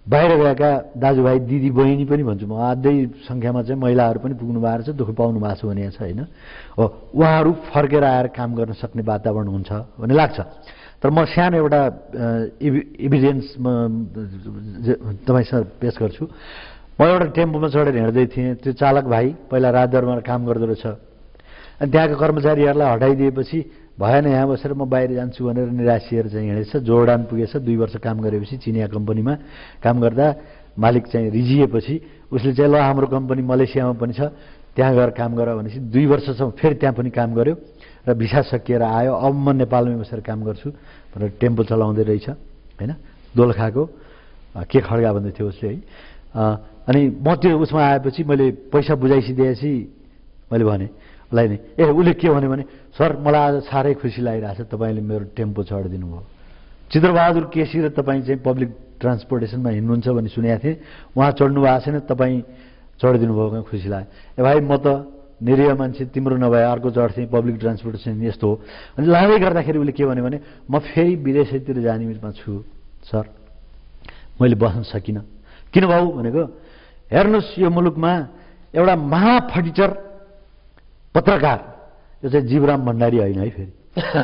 बाहिर गएका दाजुभाइ दिदी बहिनी पनि भन्छु म आधै सङ्ख्यामा चाहिँ महिलाहरू पनि पुग्नु भएको छ दुःख पाउनु भएको छ भने छ होइन हो उहाँहरू फर्केर आएर काम गर्न सक्ने वातावरण हुन्छ भन्ने लाग्छ तर म सानो एउटा इभिडेन्स म तपाईँसँग पेश गर्छु म एउटा टेम्पोमा चढेर हिँड्दै थिएँ त्यो चालक भाइ पहिला राजदरबारमा काम गर्दो रहेछ अनि त्यहाँका कर्मचारीहरूलाई हटाइदिएपछि भएन यहाँ बसेर म बाहिर जान्छु भनेर निराशिएर चाहिँ हिँडेछ जोरडान पुगेछ दुई वर्ष काम गरेपछि चिनिया कम्पनीमा काम गर्दा मालिक चाहिँ रिझिएपछि उसले चाहिँ ल हाम्रो कम्पनी मलेसियामा पनि छ त्यहाँ गएर काम गर भनेपछि दुई वर्षसम्म फेरि त्यहाँ पनि काम गर्यो र भिसा सकिएर आयो अब म नेपालमै बसेर काम गर्छु भनेर टेम्पो चलाउँदै रहेछ होइन दोलखाको के खड्गा भन्दै थियो उसले है अनि म त्यो उसमा आएपछि मैले पैसा बुझाइसिदिएपछि मैले भने उसलाई नै ए उसले के भन्यो भने सर मलाई आज साह्रै खुसी लागिरहेछ तपाईँले मेरो टेम्पो चढिदिनु भयो चित्रबहादुर केसी र तपाईँ चाहिँ पब्लिक ट्रान्सपोर्टेसनमा हिँड्नुहुन्छ भन्ने सुनेको थिएँ उहाँ चढ्नु भएको छैन तपाईँ चढिदिनु भयो खुसी लाग्यो ए भाइ म त निरीह मान्छे तिम्रो नभए अर्को चढ्थेँ पब्लिक ट्रान्सपोर्टेसन यस्तो हो अनि लाँदै गर्दाखेरि उसले के भन्यो भने म फेरि विदेशतिर जानेमा छु सर मैले बस्न सकिनँ किन भाउ भनेको हेर्नुहोस् यो मुलुकमा एउटा महाफटिचर पत्रकार यो चाहिँ जीवराम भण्डारी होइन है फेरि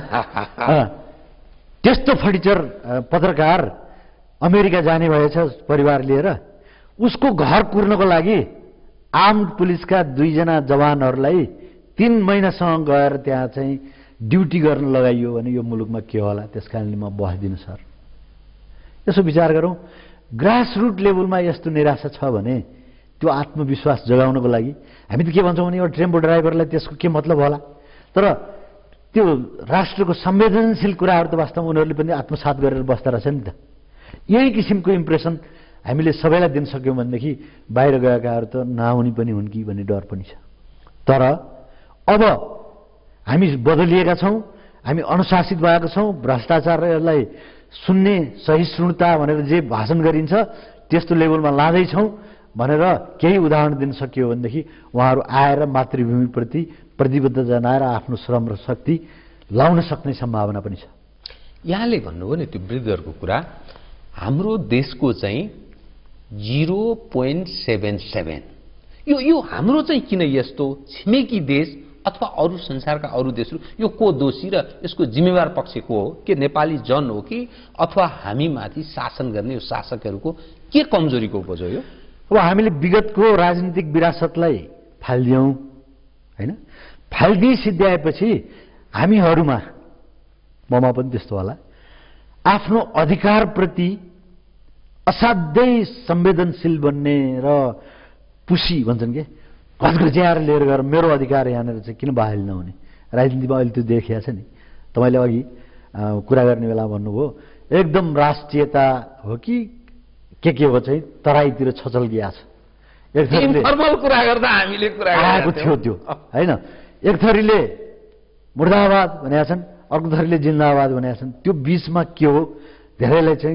त्यस्तो फटिचर पत्रकार अमेरिका जाने भएछ परिवार लिएर उसको घर कुर्नको लागि आर्म्ड पुलिसका दुईजना जवानहरूलाई तीन महिनासम्म गएर त्यहाँ चाहिँ ड्युटी गर्न लगाइयो भने यो मुलुकमा के होला त्यस कारणले म बस्दिनँ सर यसो विचार गरौँ ग्रासरुट लेभलमा यस्तो निराशा छ भने त्यो आत्मविश्वास जगाउनको लागि हामी त के भन्छौँ भने एउटा टेम्पो ड्राइभरलाई त्यसको के मतलब होला तर त्यो राष्ट्रको संवेदनशील कुराहरू त वास्तवमा उनीहरूले पनि आत्मसात गरेर बस्दा रहेछ नि त यही किसिमको इम्प्रेसन हामीले सबैलाई दिन सक्यौँ भनेदेखि बाहिर गएकाहरू त नआउने पनि हुन् कि भन्ने डर पनि छ तर अब हामी बदलिएका छौँ हामी अनुशासित भएका छौँ भ्रष्टाचारलाई सुन्ने सहिष्णुता भनेर जे भाषण गरिन्छ त्यस्तो लेभलमा लाँदैछौँ भनेर केही उदाहरण दिन सकियो भनेदेखि उहाँहरू आएर मातृभूमिप्रति प्रतिबद्ध जनाएर आफ्नो श्रम र शक्ति लाउन सक्ने सम्भावना पनि छ यहाँले भन्नुभयो नि त्यो वृद्धहरूको कुरा हाम्रो देशको चाहिँ जिरो पोइन्ट सेभेन सेभेन यो यो हाम्रो चाहिँ किन यस्तो छिमेकी देश अथवा अरू संसारका अरू देशहरू यो को दोषी र यसको जिम्मेवार पक्ष को हो के नेपाली जन हो कि अथवा हामीमाथि शासन गर्ने यो शासकहरूको के कमजोरीको उपज हो यो अब हामीले विगतको राजनीतिक विरासतलाई फालिदियौँ होइन फालिदिई सिद्ध्याएपछि हामीहरूमा ममा पनि त्यस्तो होला आफ्नो अधिकारप्रति असाध्यै संवेदनशील बन्ने र पुसी भन्छन् के घचघच्याएर लिएर गएर मेरो अधिकार यहाँनिर चाहिँ किन बहाल नहुने राजनीतिमा अहिले त्यो देखिया छ नि तपाईँले अघि कुरा गर्ने बेला भन्नुभयो एकदम राष्ट्रियता हो कि के के हो चाहिँ तराईतिर छचल्किया छ एक थरीले फर्मल कुरा गर्दा हामीले कुरा आएको थियो त्यो होइन एक थरीले मुर्दाबाद भनेका छन् अर्को थरीले जिन्दाबाद भनेका छन् त्यो बीचमा के हो धेरैलाई चाहिँ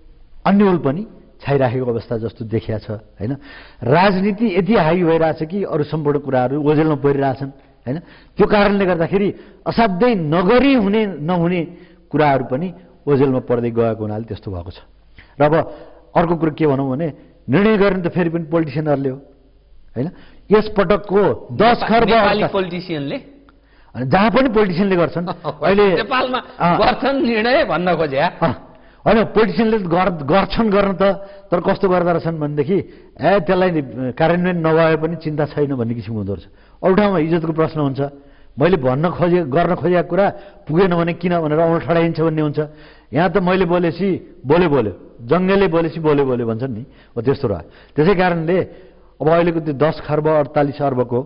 अन्यल पनि छाइराखेको अवस्था जस्तो देखिया छ होइन राजनीति यति हाई भइरहेछ कि अरू सम्पूर्ण कुराहरू ओझेलमा परिरहेछन् होइन त्यो कारणले गर्दाखेरि असाध्यै नगरी हुने नहुने कुराहरू पनि ओझेलमा पर्दै गएको हुनाले त्यस्तो भएको छ र अब अर्को कुरो के भनौँ भने निर्णय गर्ने त फेरि पनि पोलिटिसियनहरूले हो होइन यस पटकको दस खर्ब पोलिटिसियनले जहाँ पनि पोलिटिसियनले गर्छन् अहिले नेपालमा गर्छन् निर्णय भन्न खोज्या होइन पोलिटिसियनले गर्छन् गर्न त तर कस्तो गर्दो रहेछन् भनेदेखि ए त्यसलाई कार्यान्वयन नभए पनि चिन्ता छैन भन्ने किसिमको हुँदो रहेछ अरू ठाउँमा इज्जतको प्रश्न हुन्छ मैले भन्न खोजे गर्न खोजेको कुरा पुगेन भने किन भनेर औँला ठडाइन्छ भन्ने हुन्छ यहाँ त मैले बोलेपछि बोले बोल्यो जङ्गलले बोलेपछि बोले बोल्यो भन्छन् नि हो त्यस्तो रह्यो त्यसै कारणले अब अहिलेको त्यो दस खर्ब अडतालिस अर्बको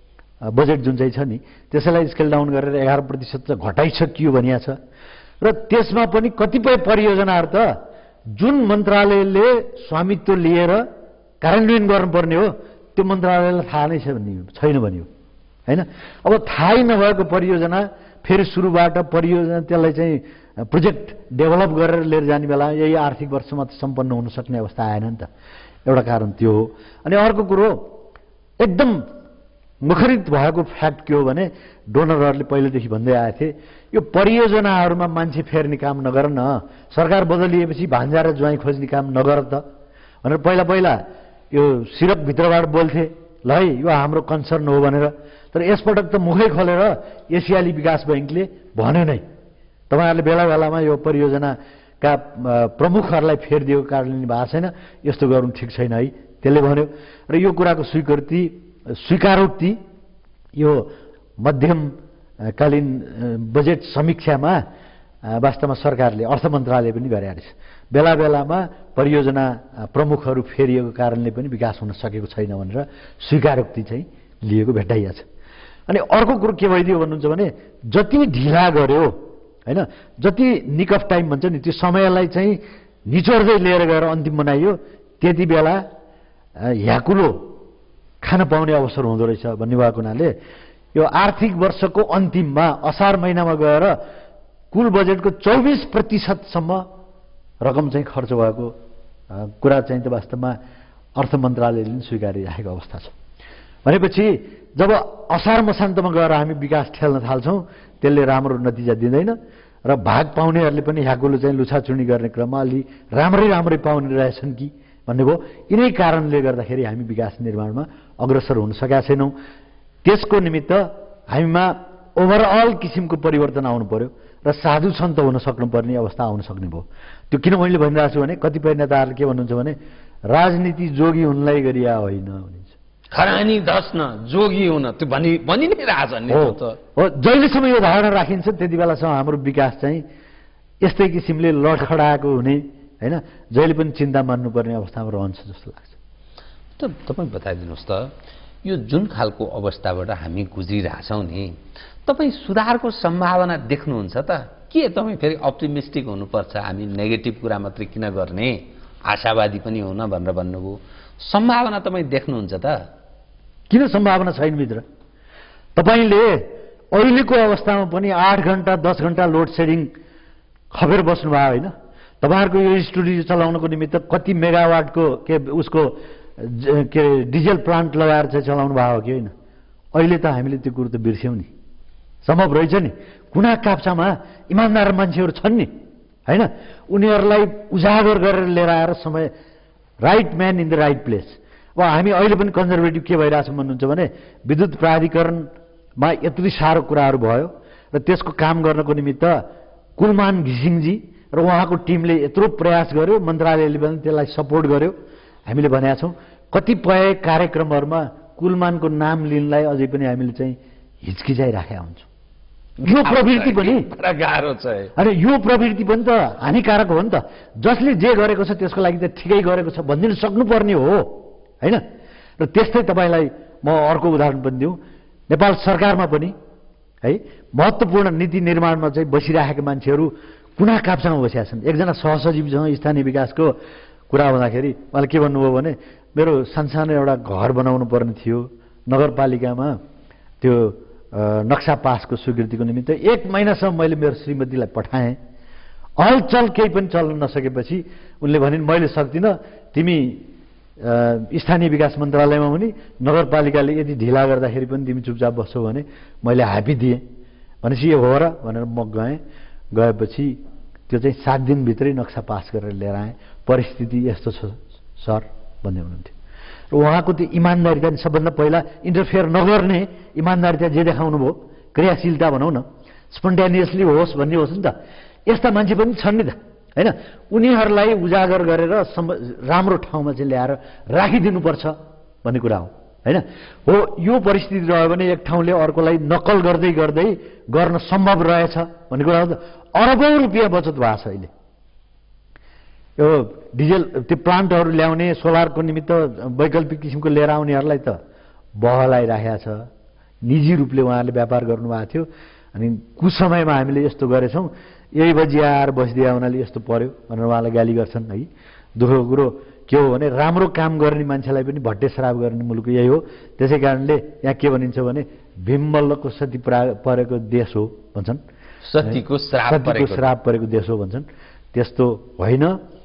बजेट जुन चाहिँ छ नि त्यसैलाई स्केल डाउन गरेर एघार प्रतिशत चाहिँ घटाइसकियो भनिया छ र त्यसमा पनि कतिपय परियोजनाहरू त जुन मन्त्रालयले स्वामित्व लिएर कार्यान्वयन गर्नुपर्ने हो त्यो मन्त्रालयलाई थाहा नै छ भन्ने छैन भन्यो होइन अब थाहै नभएको परियोजना फेरि सुरुबाट परियोजना त्यसलाई चाहिँ प्रोजेक्ट डेभलप गरेर लिएर जाने बेला यही आर्थिक वर्षमा त सम्पन्न हुन सक्ने अवस्था आएन नि त एउटा कारण त्यो हो अनि अर्को कुरो एकदम मुखरित भएको फ्याक्ट के हो भने डोनरहरूले पहिलेदेखि भन्दै आए थिए यो परियोजनाहरूमा मान्छे फेर्ने काम नगर न सरकार बदलिएपछि भान्जा र ज्वाइँ खोज्ने काम नगर त भनेर पहिला पहिला यो सिरकभित्रबाट बोल्थे ल है यो हाम्रो कन्सर्न हो भनेर। तर यसपटक त मुखै खोलेर एसियाली विकास बैङ्कले भन्यो नै, तपाईँहरूले बेला बेलामा यो परियोजनाका प्रमुखहरूलाई फेर दिएको कारणले भएको छैन, यस्तो गर्नु ठिक छैन है, त्यसले भन्यो। र यो कुराको स्वीकृति स्वीकारोक्ति यो मध्यमकालीन बजेट समीक्षामा वास्तवमा सरकारले अर्थ मन्त्रालयले पनि गरेको छ। बेला बेलामा परियोजना प्रमुखहरू फेरिएको कारणले पनि विकास हुन सकेको छैन भनेर स्वीकारोक्ति चाहिँ लिएको भेटाइएको छ। अनि अर्को कुरो के भइदियो भन्नुहुन्छ भने जति ढिला गर्यो हैन, जति निक अफ टाइम भन्छ नि, त्यो समयलाई चाहिँ निचोड्दै लिएर गएर अन्तिम बनाइयो, त्यति बेला ह्याकुलो खान पाउने अवसर हुँदो रहेछ भन्ने भएको हुनाले यो आर्थिक वर्षको अन्तिममा असार महिनामा गएर कुल बजेटको चौबिस प्रतिशतसम्म रकम चाहिँ खर्च भएको कुरा चाहिँ त वास्तवमा अर्थ मन्त्रालयले पनि स्वीकारिराखेको अवस्था छ। भनेपछि जब असार मसान्तमा गएर हामी विकास ठेल्न थाल्छौँ त्यसले राम्रो नतिजा दिँदैन र भाग पाउनेहरूले पनि ह्याकुलो चाहिँ लुछाचुनी गर्ने क्रममा अलि राम्रै राम्रै पाउने रहेछन् कि भन्ने भयो। यिनै कारणले गर्दाखेरि हामी विकास निर्माणमा अग्रसर हुन सकेका छैनौँ। त्यसको निमित्त हामीमा ओभरअल किसिमको परिवर्तन आउनु पर्यो र साधु सन्त हुन सक्नुपर्ने अवस्था आउन सक्ने भयो। त्यो किन मैले भनिरहेको छु भने कतिपय नेताहरूले के भन्नुहुन्छ भने राजनीति जोगी हुनलाई गरिया होइन भनिन्छ, खरानी धस्न जोगी हुन, त्यो भनि भनि नै रहेछ नि। हो, जहिलेसम्म यो धारणा राखिन्छ त्यति बेलासम्म हाम्रो विकास चाहिँ यस्तै किसिमले लडखडाएको हुने हैन, जहिले पनि चिन्ता मान्नुपर्ने अवस्थामा रहन्छ जस्तो लाग्छ। त तपाईँ बताइदिनुहोस् त, यो जुन खालको अवस्थाबाट हामी गुज्रिरहेछौँ नि, तपाईँ सुधारको सम्भावना देख्नुहुन्छ त? के तपाईँ फेरि अप्टिमिस्टिक हुनुपर्छ, हामी नेगेटिभ कुरा मात्रै किन गर्ने, आशावादी पनि हुन भनेर भन्नुभयो, सम्भावना तपाईँ देख्नुहुन्छ त? किन सम्भावना छैन मित्र? तपाईँले अहिलेको अवस्थामा पनि आठ घन्टा दस घन्टा लोड सेडिङ खपेर बस्नुभयो होइन? तपाईँहरूको यो स्टुडियो चलाउनको निमित्त कति मेगावाटको के उसको के डिजेल प्लान्ट लगाएर चाहिँ चलाउनु भएको हो कि होइन? अहिले त हामीले त्यो कुरो त बिर्स्यौँ नि। सम्भव रहेछ नि, कुना काप्चामा इमान्दार मान्छेहरू छन् नि हैन, उनीहरूलाई उजागर गरेर लिएर आएर समय right man in the right place. अब हामी अहिले पनि कन्जर्भेटिभ के भइरहेछौँ भन्नुहुन्छ भने विद्युत प्राधिकरणमा यत्रो साह्रो कुराहरू भयो र त्यसको काम गर्नको निमित्त कुलमान घिसिङजी र उहाँको टिमले यत्रो प्रयास गर्यो, मन्त्रालयले पनि त्यसलाई सपोर्ट गर्यो। हामीले भनेका छौँ कतिपय कार्यक्रमहरूमा कुलमानको नाम लिनलाई अझै पनि हामीले चाहिँ हिचकिचाइराखेका हुन्छौँ। यो प्रवृत्ति पनि गाह्रो छ, अरे यो प्रवृत्ति पनि त हानिकारक हो नि त। जसले जे गरेको छ त्यसको लागि त ठिकै गरेको छ भनिदिन सक्नुपर्ने हो हैन? र त्यस्तै तपाईँलाई म अर्को उदाहरण पनि दिउँ, नेपाल सरकारमा पनि है महत्त्वपूर्ण नीति निर्माणमा चाहिँ बसिरहेका मान्छेहरू कुना काप्चामा बसेका छन्। एकजना सहसचिवसँग स्थानीय विकासको कुरा हुँदाखेरि मलाई के भन्नुभयो भने मेरो सानसानो एउटा घर बनाउनु पर्ने थियो, नगरपालिकामा त्यो नक्सा पासको स्वीकृतिको निमित्त एक महिनासम्म मैले मेरो श्रीमतीलाई पठाएँ। हलचल केही पनि चल्न नसकेपछि उनले भनिन् मैले सक्दिनँ, तिमी स्थानीय विकास मन्त्रालयमा पनि नगरपालिकाले यदि ढिला गर्दाखेरि पनि तिमी चुपचाप बस्छौ भने मैले हापी दिएँ। भनेपछि यो हो र भनेर म गएँ। गएपछि त्यो चाहिँ सात दिनभित्रै नक्सा पास गरेर लिएर आएँ। परिस्थिति यस्तो छ सर भन्दै हुनुहुन्थ्यो। र उहाँको त्यो इमान्दारिता सबभन्दा पहिला इन्टरफेयर नगर्ने इमान्दारिता जे देखाउनु भयो, क्रियाशीलता भनौँ न, स्पोन्टेनियसली होस् भन्ने होस् नि त। यस्ता मान्छे पनि छन् नि त हैन? उनीहरूलाई उजागर गरेर राम्रो ठाउँमा चाहिँ ल्याएर राखिदिनुपर्छ भन्ने कुरा हो हैन? हो, यो परिस्थिति रह्यो भने एक ठाउँले अर्कोलाई नक्कल गर्दै गर्दै गर्न सम्भव रहेछ भन्ने कुरा हो। त अरबौँ रुपियाँ बचत भएको छ अहिले। यो डिजेल त्यो प्लान्टहरू ल्याउने, सोलरको निमित्त वैकल्पिक किसिमको लिएर आउनेहरूलाई त बहलाइराखेको छ। निजी रूपले उहाँहरूले व्यापार गर्नुभएको थियो। अनि कुसमयमा हामीले यस्तो गरेछौँ, यही बजी आएर बसिदिया हुनाले यस्तो पर्यो भनेर उहाँलाई गाली गर्छन् है। दुःखको कुरो के हो भने राम्रो काम गर्ने मान्छेलाई पनि भट्टे श्राप गर्ने मुलुक यही हो। त्यसै कारणले यहाँ के भनिन्छ भने भीममल्लको सती परेको देश हो भन्छन्, सतीको श्राप सतीको श्राप परेको देश हो भन्छन्। त्यस्तो होइन।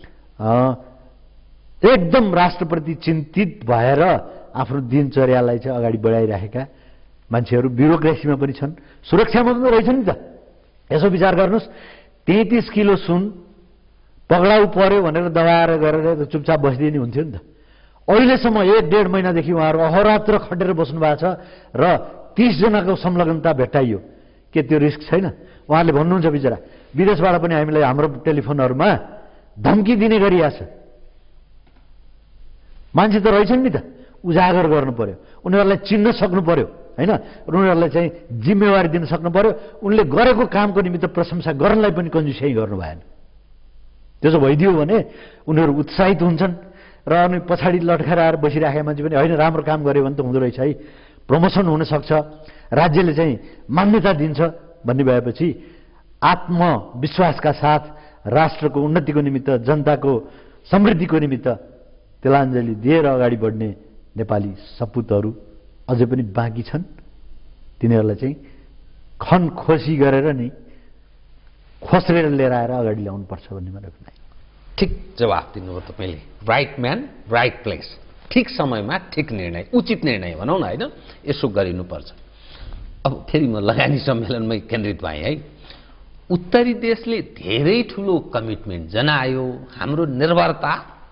एकदम राष्ट्रप्रति चिन्तित भएर आफ्नो दिनचर्यालाई चाहिँ अगाडि बढाइराखेका मान्छेहरू ब्युरोक्रेसीमा पनि छन्, सुरक्षामा पनि रहेछ नि त। यसो विचार गर्नुहोस्, तैँतिस किलो सुन पक्राउ पर्यो भनेर दबाएर गरेर चुपचाप बसिदिने हुन्थ्यो नि त। अहिलेसम्म एक डेढ महिनादेखि उहाँहरू अहोरात्र खटेर बस्नु भएको छ र तीसजनाको संलग्नता भेट्टाइयो। के त्यो रिस्क छैन? उहाँले भन्नुहुन्छ बिचरा विदेशबाट पनि हामीलाई हाम्रो टेलिफोनहरूमा धम्की दिने गरिरहेछ। मान्छे त रहेछन् नि त, उजागर गर्नु पर्यो, उनीहरूलाई चिन्न सक्नु पर्यो होइन, उनीहरूलाई चाहिँ जिम्मेवारी दिन सक्नु पर्यो। उनले गरेको कामको निमित्त प्रशंसा गर्नलाई पनि कन्जुस्याइ गर्नु भएन। त्यसो भइदियो भने उनीहरू उत्साहित हुन्छन् र अनि पछाडि लट्खराएर बसिराखेका मान्छे पनि होइन राम्रो काम गर्यो भने त हुँदो रहेछ है, प्रमोसन हुनसक्छ, राज्यले चाहिँ मान्यता दिन्छ भन्ने भएपछि आत्मविश्वासका साथ राष्ट्रको उन्नतिको निमित्त, जनताको समृद्धिको निमित्त तिलाञ्जली दिएर अगाडि बढ्ने नेपाली सपुतहरू अझै पनि बाँकी छन्। तिनीहरूलाई चाहिँ खन खोसी गरेर नि खोस्रेर लिएर आएर अगाडि ल्याउनुपर्छ भन्ने मेरो भनाइ। ठिक जवाफ दिनुभयो तपाईँले। राइट म्यान राइट प्लेस, ठिक समयमा ठिक निर्णय, उचित निर्णय भनौँ न होइन, यसो गरिनुपर्छ। अब फेरि म लगानी सम्मेलनमै केन्द्रित भएँ है। उत्तरी देशले धेरै ठुलो कमिटमेन्ट जनायो, हाम्रो निर्भरता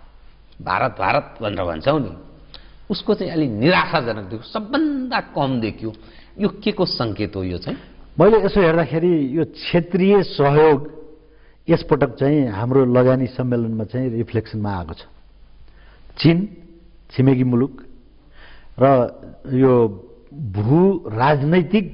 भारत भारत भनेर भन्छौँ नि, उसको चाहिँ अलि निराशाजनक देखियो, सबभन्दा कम देखियो। यो के को सङ्केत हो यो चाहिँ? मैले यसो हेर्दाखेरि यो क्षेत्रीय सहयोग यसपटक चाहिँ हाम्रो लगानी सम्मेलनमा चाहिँ रिफ्लेक्सनमा आएको छ। चीन छिमेकी मुलुक र यो भू राजनैतिक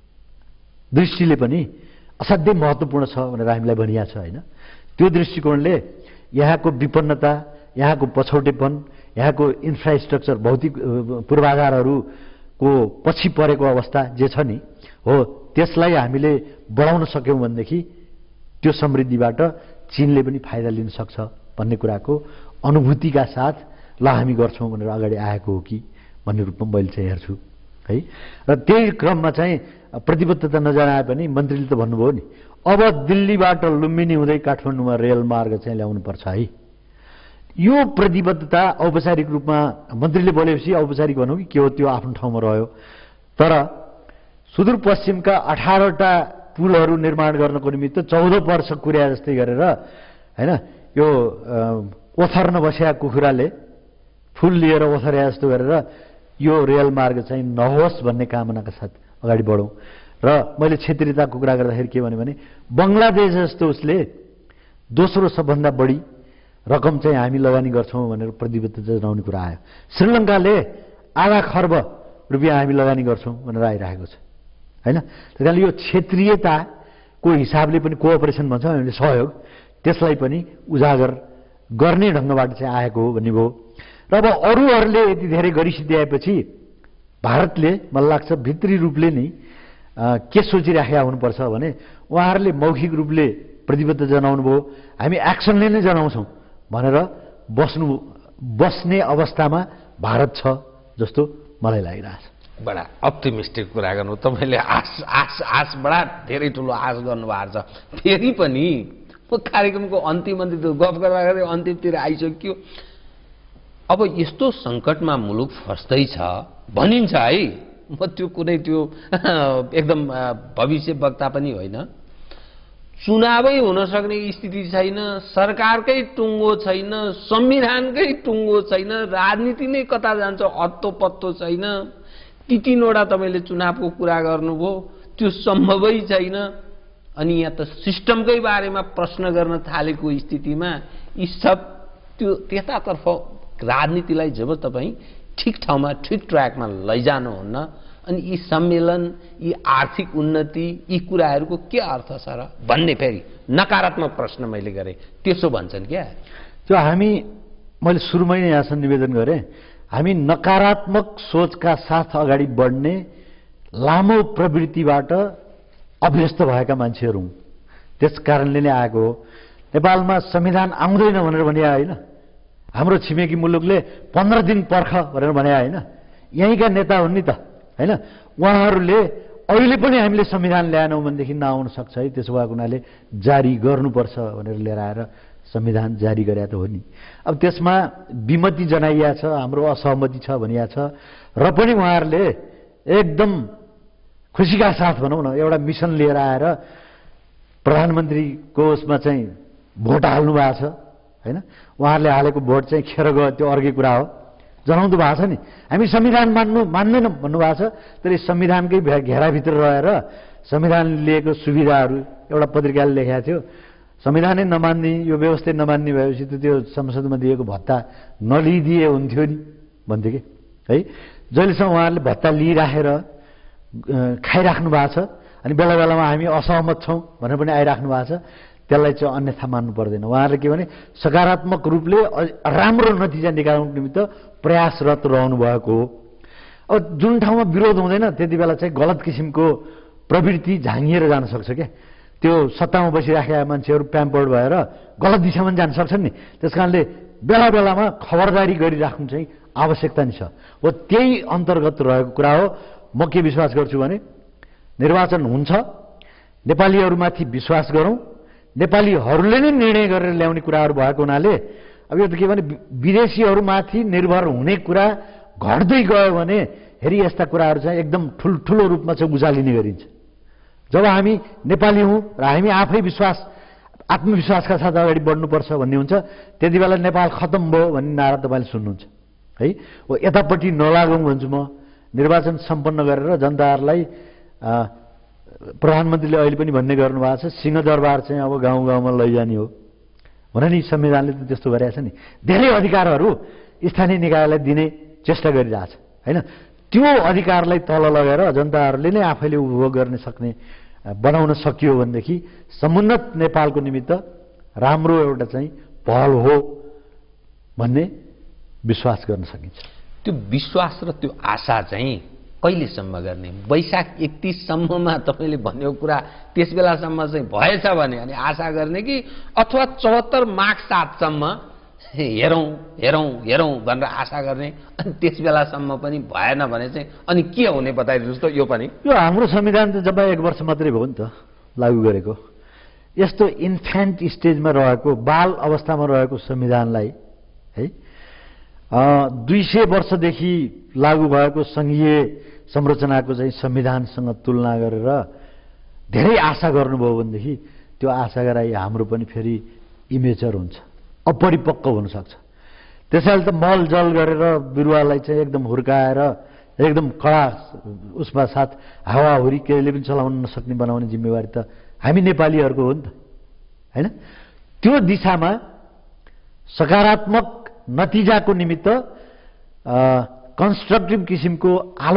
दृष्टिले पनि असाध्यै महत्त्वपूर्ण छ भनेर हामीलाई भनिएको छ होइन। त्यो दृष्टिकोणले यहाँको विपन्नता, यहाँको पछौटेपन, यहाँको इन्फ्रास्ट्रक्चर, भौतिक पूर्वाधारहरूको पछि परेको अवस्था जे छ नि हो, त्यसलाई हामीले बढाउन सक्यौँ भनेदेखि त्यो समृद्धिबाट चीनले पनि फाइदा लिन सक्छ भन्ने कुराको अनुभूतिका साथ ल हामी गर्छौँ भनेर अगाडि आएको हो कि भन्ने रूपमा मैले चाहिँ हेर्छु है। र त्यही क्रममा चाहिँ प्रतिबद्धता नजनाए पनि मन्त्रीले त भन्नुभयो नि, अब दिल्लीबाट लुम्बिनी हुँदै काठमाडौँमा रेल मार्ग चाहिँ ल्याउनुपर्छ है। यो प्रतिबद्धता औपचारिक रूपमा मन्त्रीले बोलेपछि औपचारिक भनौँ कि के हो त्यो आफ्नो ठाउँमा रह्यो। तर सुदूरपश्चिमका अठारवटा पुलहरू निर्माण गर्नको निमित्त चौध वर्ष कुर्या जस्तै गरेर होइन, यो ओथर्न बसेका कुखुराले फुल लिएर ओथर्या जस्तो गरेर यो रेलमार्ग चाहिँ नहोस् भन्ने कामनाका साथ अगाडि बढौँ। र मैले क्षेत्रीयताको कुरा गर्दाखेरि के भने भने बङ्गलादेश जस्तो उसले दोस्रो सबभन्दा बढी रकम चाहिँ हामी लगानी गर्छौँ भनेर प्रतिबद्धता जनाउने कुरा आयो। श्रीलङ्काले आधा खर्ब रुपियाँ हामी लगानी गर्छौँ भनेर आइरहेको छ होइन। त्यस कारणले यो क्षेत्रीयताको हिसाबले पनि कोअपरेसन भन्छ हामीले, सहयोग, त्यसलाई पनि उजागर गर्ने ढङ्गबाट चाहिँ आएको हो भन्ने भयो। र अब अरूहरूले यति धेरै गरिसिदिएपछि भारतले मलाई लाग्छ भित्री रूपले नै के सोचिराखेका हुनुपर्छ भने उहाँहरूले मौखिक रूपले प्रतिबद्धता जनाउनु भयो, हामी एक्सनले नै जनाउँछौँ भनेर बस्नु बस्ने अवस्थामा भारत छ जस्तो मलाई लागिरहेछ। बडा अप्टिमिस्टिक कुरा गर्नु तपाईँले। आश आश आश बडा धेरै ठुलो आश गर्नुभएको छ। फेरि पनि म कार्यक्रमको अन्तिम अन्तिम गफ गर्दा गर्दै अन्तिमतिर आइसक्यो। अब यस्तो सङ्कटमा मुलुक फस्दैछ भनिन्छ है, म त्यो कुनै त्यो एकदम भविष्य वक्ता पनि होइन। चुनावै हुन सक्ने स्थिति छैन, सरकारकै टुङ्गो छैन, संविधानकै टुङ्गो छैन, राजनीति नै कता जान्छ हत्तो पत्तो छैन। ती तीनवटा तपाईँले चुनावको कुरा गर्नुभयो, त्यो सम्भवै छैन। अनि यहाँ त सिस्टमकै बारेमा प्रश्न गर्न थालेको स्थितिमा यी सब त्यो त्यतातर्फ राजनीतिलाई जब तपाईँ ठिक ठाउँमा ठिक ट्र्याकमा लैजानुहुन्न अनि यी सम्मेलन, यी आर्थिक उन्नति, यी कुराहरूको के अर्थ छ र भन्ने फेरि नकारात्मक प्रश्न मैले गरेँ। त्यसो भन्छन् क्या? त्यो हामी मैले सुरुमै नै यहाँसम्म निवेदन गरेँ, हामी नकारात्मक सोचका साथ अगाडि बढ्ने लामो प्रवृत्तिबाट अभ्यस्त भएका मान्छेहरू हौँ। त्यस कारणले नै आएको हो। नेपालमा संविधान आउँदैन भनेर भने होइन, हाम्रो छिमेकी मुलुकले पन्ध्र दिन पर्ख भनेर भने होइन। यहीँका नेता हुन् नि त होइन, उहाँहरूले अहिले पनि हामीले संविधान ल्याएनौँ भनेदेखि नआउन सक्छ है, त्यसो भएको हुनाले जारी गर्नुपर्छ भनेर लिएर आएर संविधान जारी गरे त हो नि। अब त्यसमा विमति जनाइया छ, हाम्रो असहमति छ भनिया छ र पनि उहाँहरूले एकदम खुसीका साथ भनौँ न एउटा मिसन लिएर आएर प्रधानमन्त्रीको उसमा चाहिँ भोट हाल्नु भएको छ होइन, उहाँहरूले हालेको भोट चाहिँ खेर गयो त्यो अर्कै कुरा हो, जनाउँदो भएको छ नि। हामी संविधान मान्नु मान्दैनौँ भन्नुभएको छ, तर संविधानकै घेराभित्र रहेर संविधान लिएको सुविधाहरू एउटा पत्रिकाले लेखेको थियो, संविधानै नमान्ने यो व्यवस्था नमान्ने भएपछि त त्यो संसदमा दिएको भत्ता नलिदिए हुन्थ्यो नि भन्थ्यो कि है। जहिलेसम्म उहाँहरूले भत्ता लिइराखेर खाइराख्नु भएको छ अनि बेला बेलामा हामी असहमत छौँ भनेर पनि आइराख्नु भएको छ, त्यसलाई चाहिँ अन्यथा मान्नु पर्दैन। उहाँहरूले के भने सकारात्मक रूपले राम्रो नतिजा निकाल्नुको निमित्त प्रयासरत रहनु भएको हो। अब जुन ठाउँमा विरोध हुँदैन त्यति बेला चाहिँ गलत किसिमको प्रवृत्ति झाँगिएर जान सक्छ क्या। त्यो सत्तामा बसिराखेका मान्छेहरू प्याम्पर्ड भएर गलत दिशामा जान सक्छन् नि। त्यस कारणले बेला बेलामा खबरदारी गरिराख्नु चाहिँ आवश्यकता नि छ। हो त्यही अन्तर्गत रहेको कुरा हो। म के विश्वास गर्छु भने निर्वाचन हुन्छ, नेपालीहरूमाथि विश्वास गरौँ, नेपालीहरूले नै निर्णय गरेर ल्याउने कुराहरू भएको हुनाले अब यो त के भने विदेशीहरूमाथि निर्भर हुने कुरा घट्दै गयो भने हेरी यस्ता कुराहरू चाहिँ एकदम ठुल्ठुलो रूपमा चाहिँ उचालिने गरिन्छ। जब हामी नेपाली हौँ र हामी आफै विश्वास आत्मविश्वासका साथ अगाडि बढ्नुपर्छ भन्ने हुन्छ, त्यति बेला नेपाल खतम भयो भन्ने नारा तपाईँले सुन्नुहुन्छ है। हो यतापट्टि नलागौँ भन्छु म। निर्वाचन सम्पन्न गरेर जनताहरूलाई प्रधानमन्त्रीले अहिले पनि भन्ने गर्नुभएको छ सिंहदरबार चाहिँ अब गाउँ गाउँमा लैजाने हो भने नि संविधानले त त्यस्तो गरेको छ नि। धेरै अधिकारहरू स्थानीय निकायलाई दिने चेष्टा गरिरहेछ होइन। त्यो अधिकारलाई तल लगेर जनताहरूले नै आफैले उपभोग गर्न सक्ने बनाउन सकियो भनेदेखि समुन्नत नेपालको निमित्त राम्रो एउटा चाहिँ पहल हो भन्ने विश्वास गर्न सकिन्छ। त्यो विश्वास र त्यो आशा चाहिँ कहिलेसम्म गर्ने? वैशाख एकतिससम्ममा तपाईँले भनेको कुरा त्यस बेलासम्म चाहिँ भएछ भने अनि आशा गर्ने कि अथवा चौहत्तर माघ सातसम्म हेरौँ हेरौँ हेरौँ भनेर आशा गर्ने अनि त्यस बेलासम्म पनि भएन भने चाहिँ अनि के हुने बताइदिनुहोस् त। यो पनि यो हाम्रो संविधान त जब एक वर्ष मात्रै भयो नि त लागू गरेको, यस्तो इन्फेन्ट स्टेजमा रहेको बाल अवस्थामा रहेको संविधानलाई है दुई सय वर्षदेखि लागू भएको सङ्घीय संरचनाको चाहिँ संविधानसँग तुलना गरेर धेरै आशा गर्नुभयो भनेदेखि त्यो आशा गराई हाम्रो पनि फेरि इमेचर हुन्छ, अपरिपक्व हुनसक्छ। त्यसैले त मलजल गरेर बिरुवालाई चाहिँ एकदम हुर्काएर एकदम कडा उसमा साथ हावाहुरी केहीले पनि चलाउन नसक्ने बनाउने जिम्मेवारी त हामी नेपालीहरूको हो नि त होइन। त्यो दिशामा सकारात्मक नतिजाको निमित्त कन्स्ट्रक्टिभ किसिमको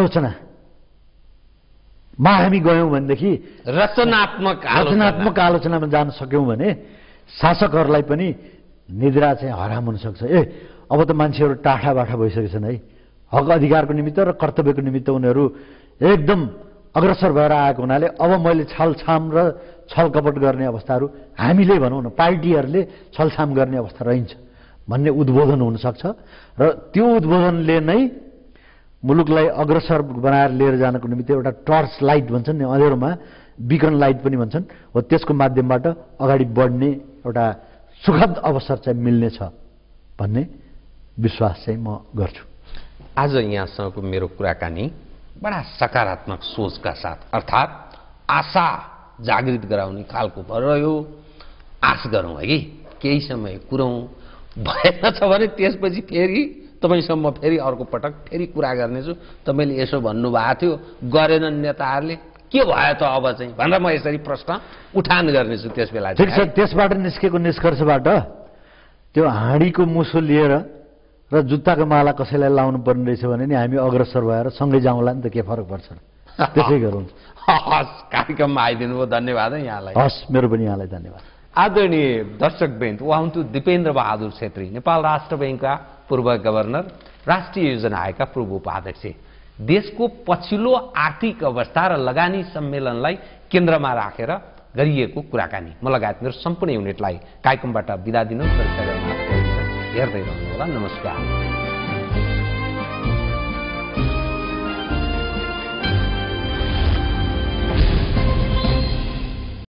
आलोचनामा हामी गयौँ भनेदेखि रचनात्मक रचनात्मक आलोचनामा जान सक्यौँ भने शासकहरूलाई पनि निद्रा चाहिँ हराम हुन सक्छ। ए अब त मान्छेहरू टाठा बाठा भइसकेछन् है, हक अधिकारको निमित्त र कर्तव्यको निमित्त उनीहरू एकदम अग्रसर भएर आएको हुनाले अब मैले छलछाम र छलकपट गर्ने अवस्थाहरू हामीले भनौँ न पार्टीहरूले छलछाम गर्ने अवस्था रहन्छ भन्ने उद्बोधन हुनसक्छ र त्यो उद्बोधनले नै मुलुकलाई अग्रसर बनाएर लिएर जानको निमित्त एउटा टर्च लाइट भन्छन् नि, अँध्यारोमा बिकन लाइट पनि भन्छन्, हो त्यसको माध्यमबाट अगाडि बढ्ने एउटा सुखद अवसर चाहिँ मिल्नेछ भन्ने विश्वास चाहिँ म गर्छु। आज यहाँसँगको मेरो कुराकानी बडा सकारात्मक सोचका साथ अर्थात् आशा जागृत गराउने खालको रह्यो। आश गरौँ है कि केही समय कुरौँ, भएन छ भने त्यसपछि फेरि तपाईँसम्म फेरि अर्को पटक फेरि कुरा गर्नेछु। तपाईँले यसो भन्नुभएको थियो गरेनन् नेताहरूले, के भयो त अब चाहिँ भनेर म यसरी प्रश्न उठान गर्नेछु त्यस बेला। ठिक छ, त्यसबाट निस्केको निष्कर्षबाट त्यो हाँडीको मुसो लिएर र जुत्ताको माला कसैलाई लाउनु पर्ने रहेछ भने नि हामी अग्रसर भएर सँगै जाउँला नि त, के फरक पर्छ? त्यसै गरौँ। हस्, कार्यक्रममा आइदिनु भयो, धन्यवाद है यहाँलाई। हस्, मेरो पनि यहाँलाई धन्यवाद। आदरणीय दर्शकवृन्द, उहाँ हुनुहुन्थ्यो दिपेन्द्र बहादुर छेत्री, नेपाल राष्ट्र बैंकका पूर्व गभर्नर, राष्ट्रिय योजना आयोगका पूर्व उपाध्यक्ष। देशको पछिल्लो आर्थिक अवस्था र लगानी सम्मेलनलाई केन्द्रमा राखेर गरिएको कुराकानी म लगायत मेरो सम्पूर्ण युनिटलाई कार्यक्रमबाट बिदा दिनु हेर्दै रहनुहोला। नमस्कार।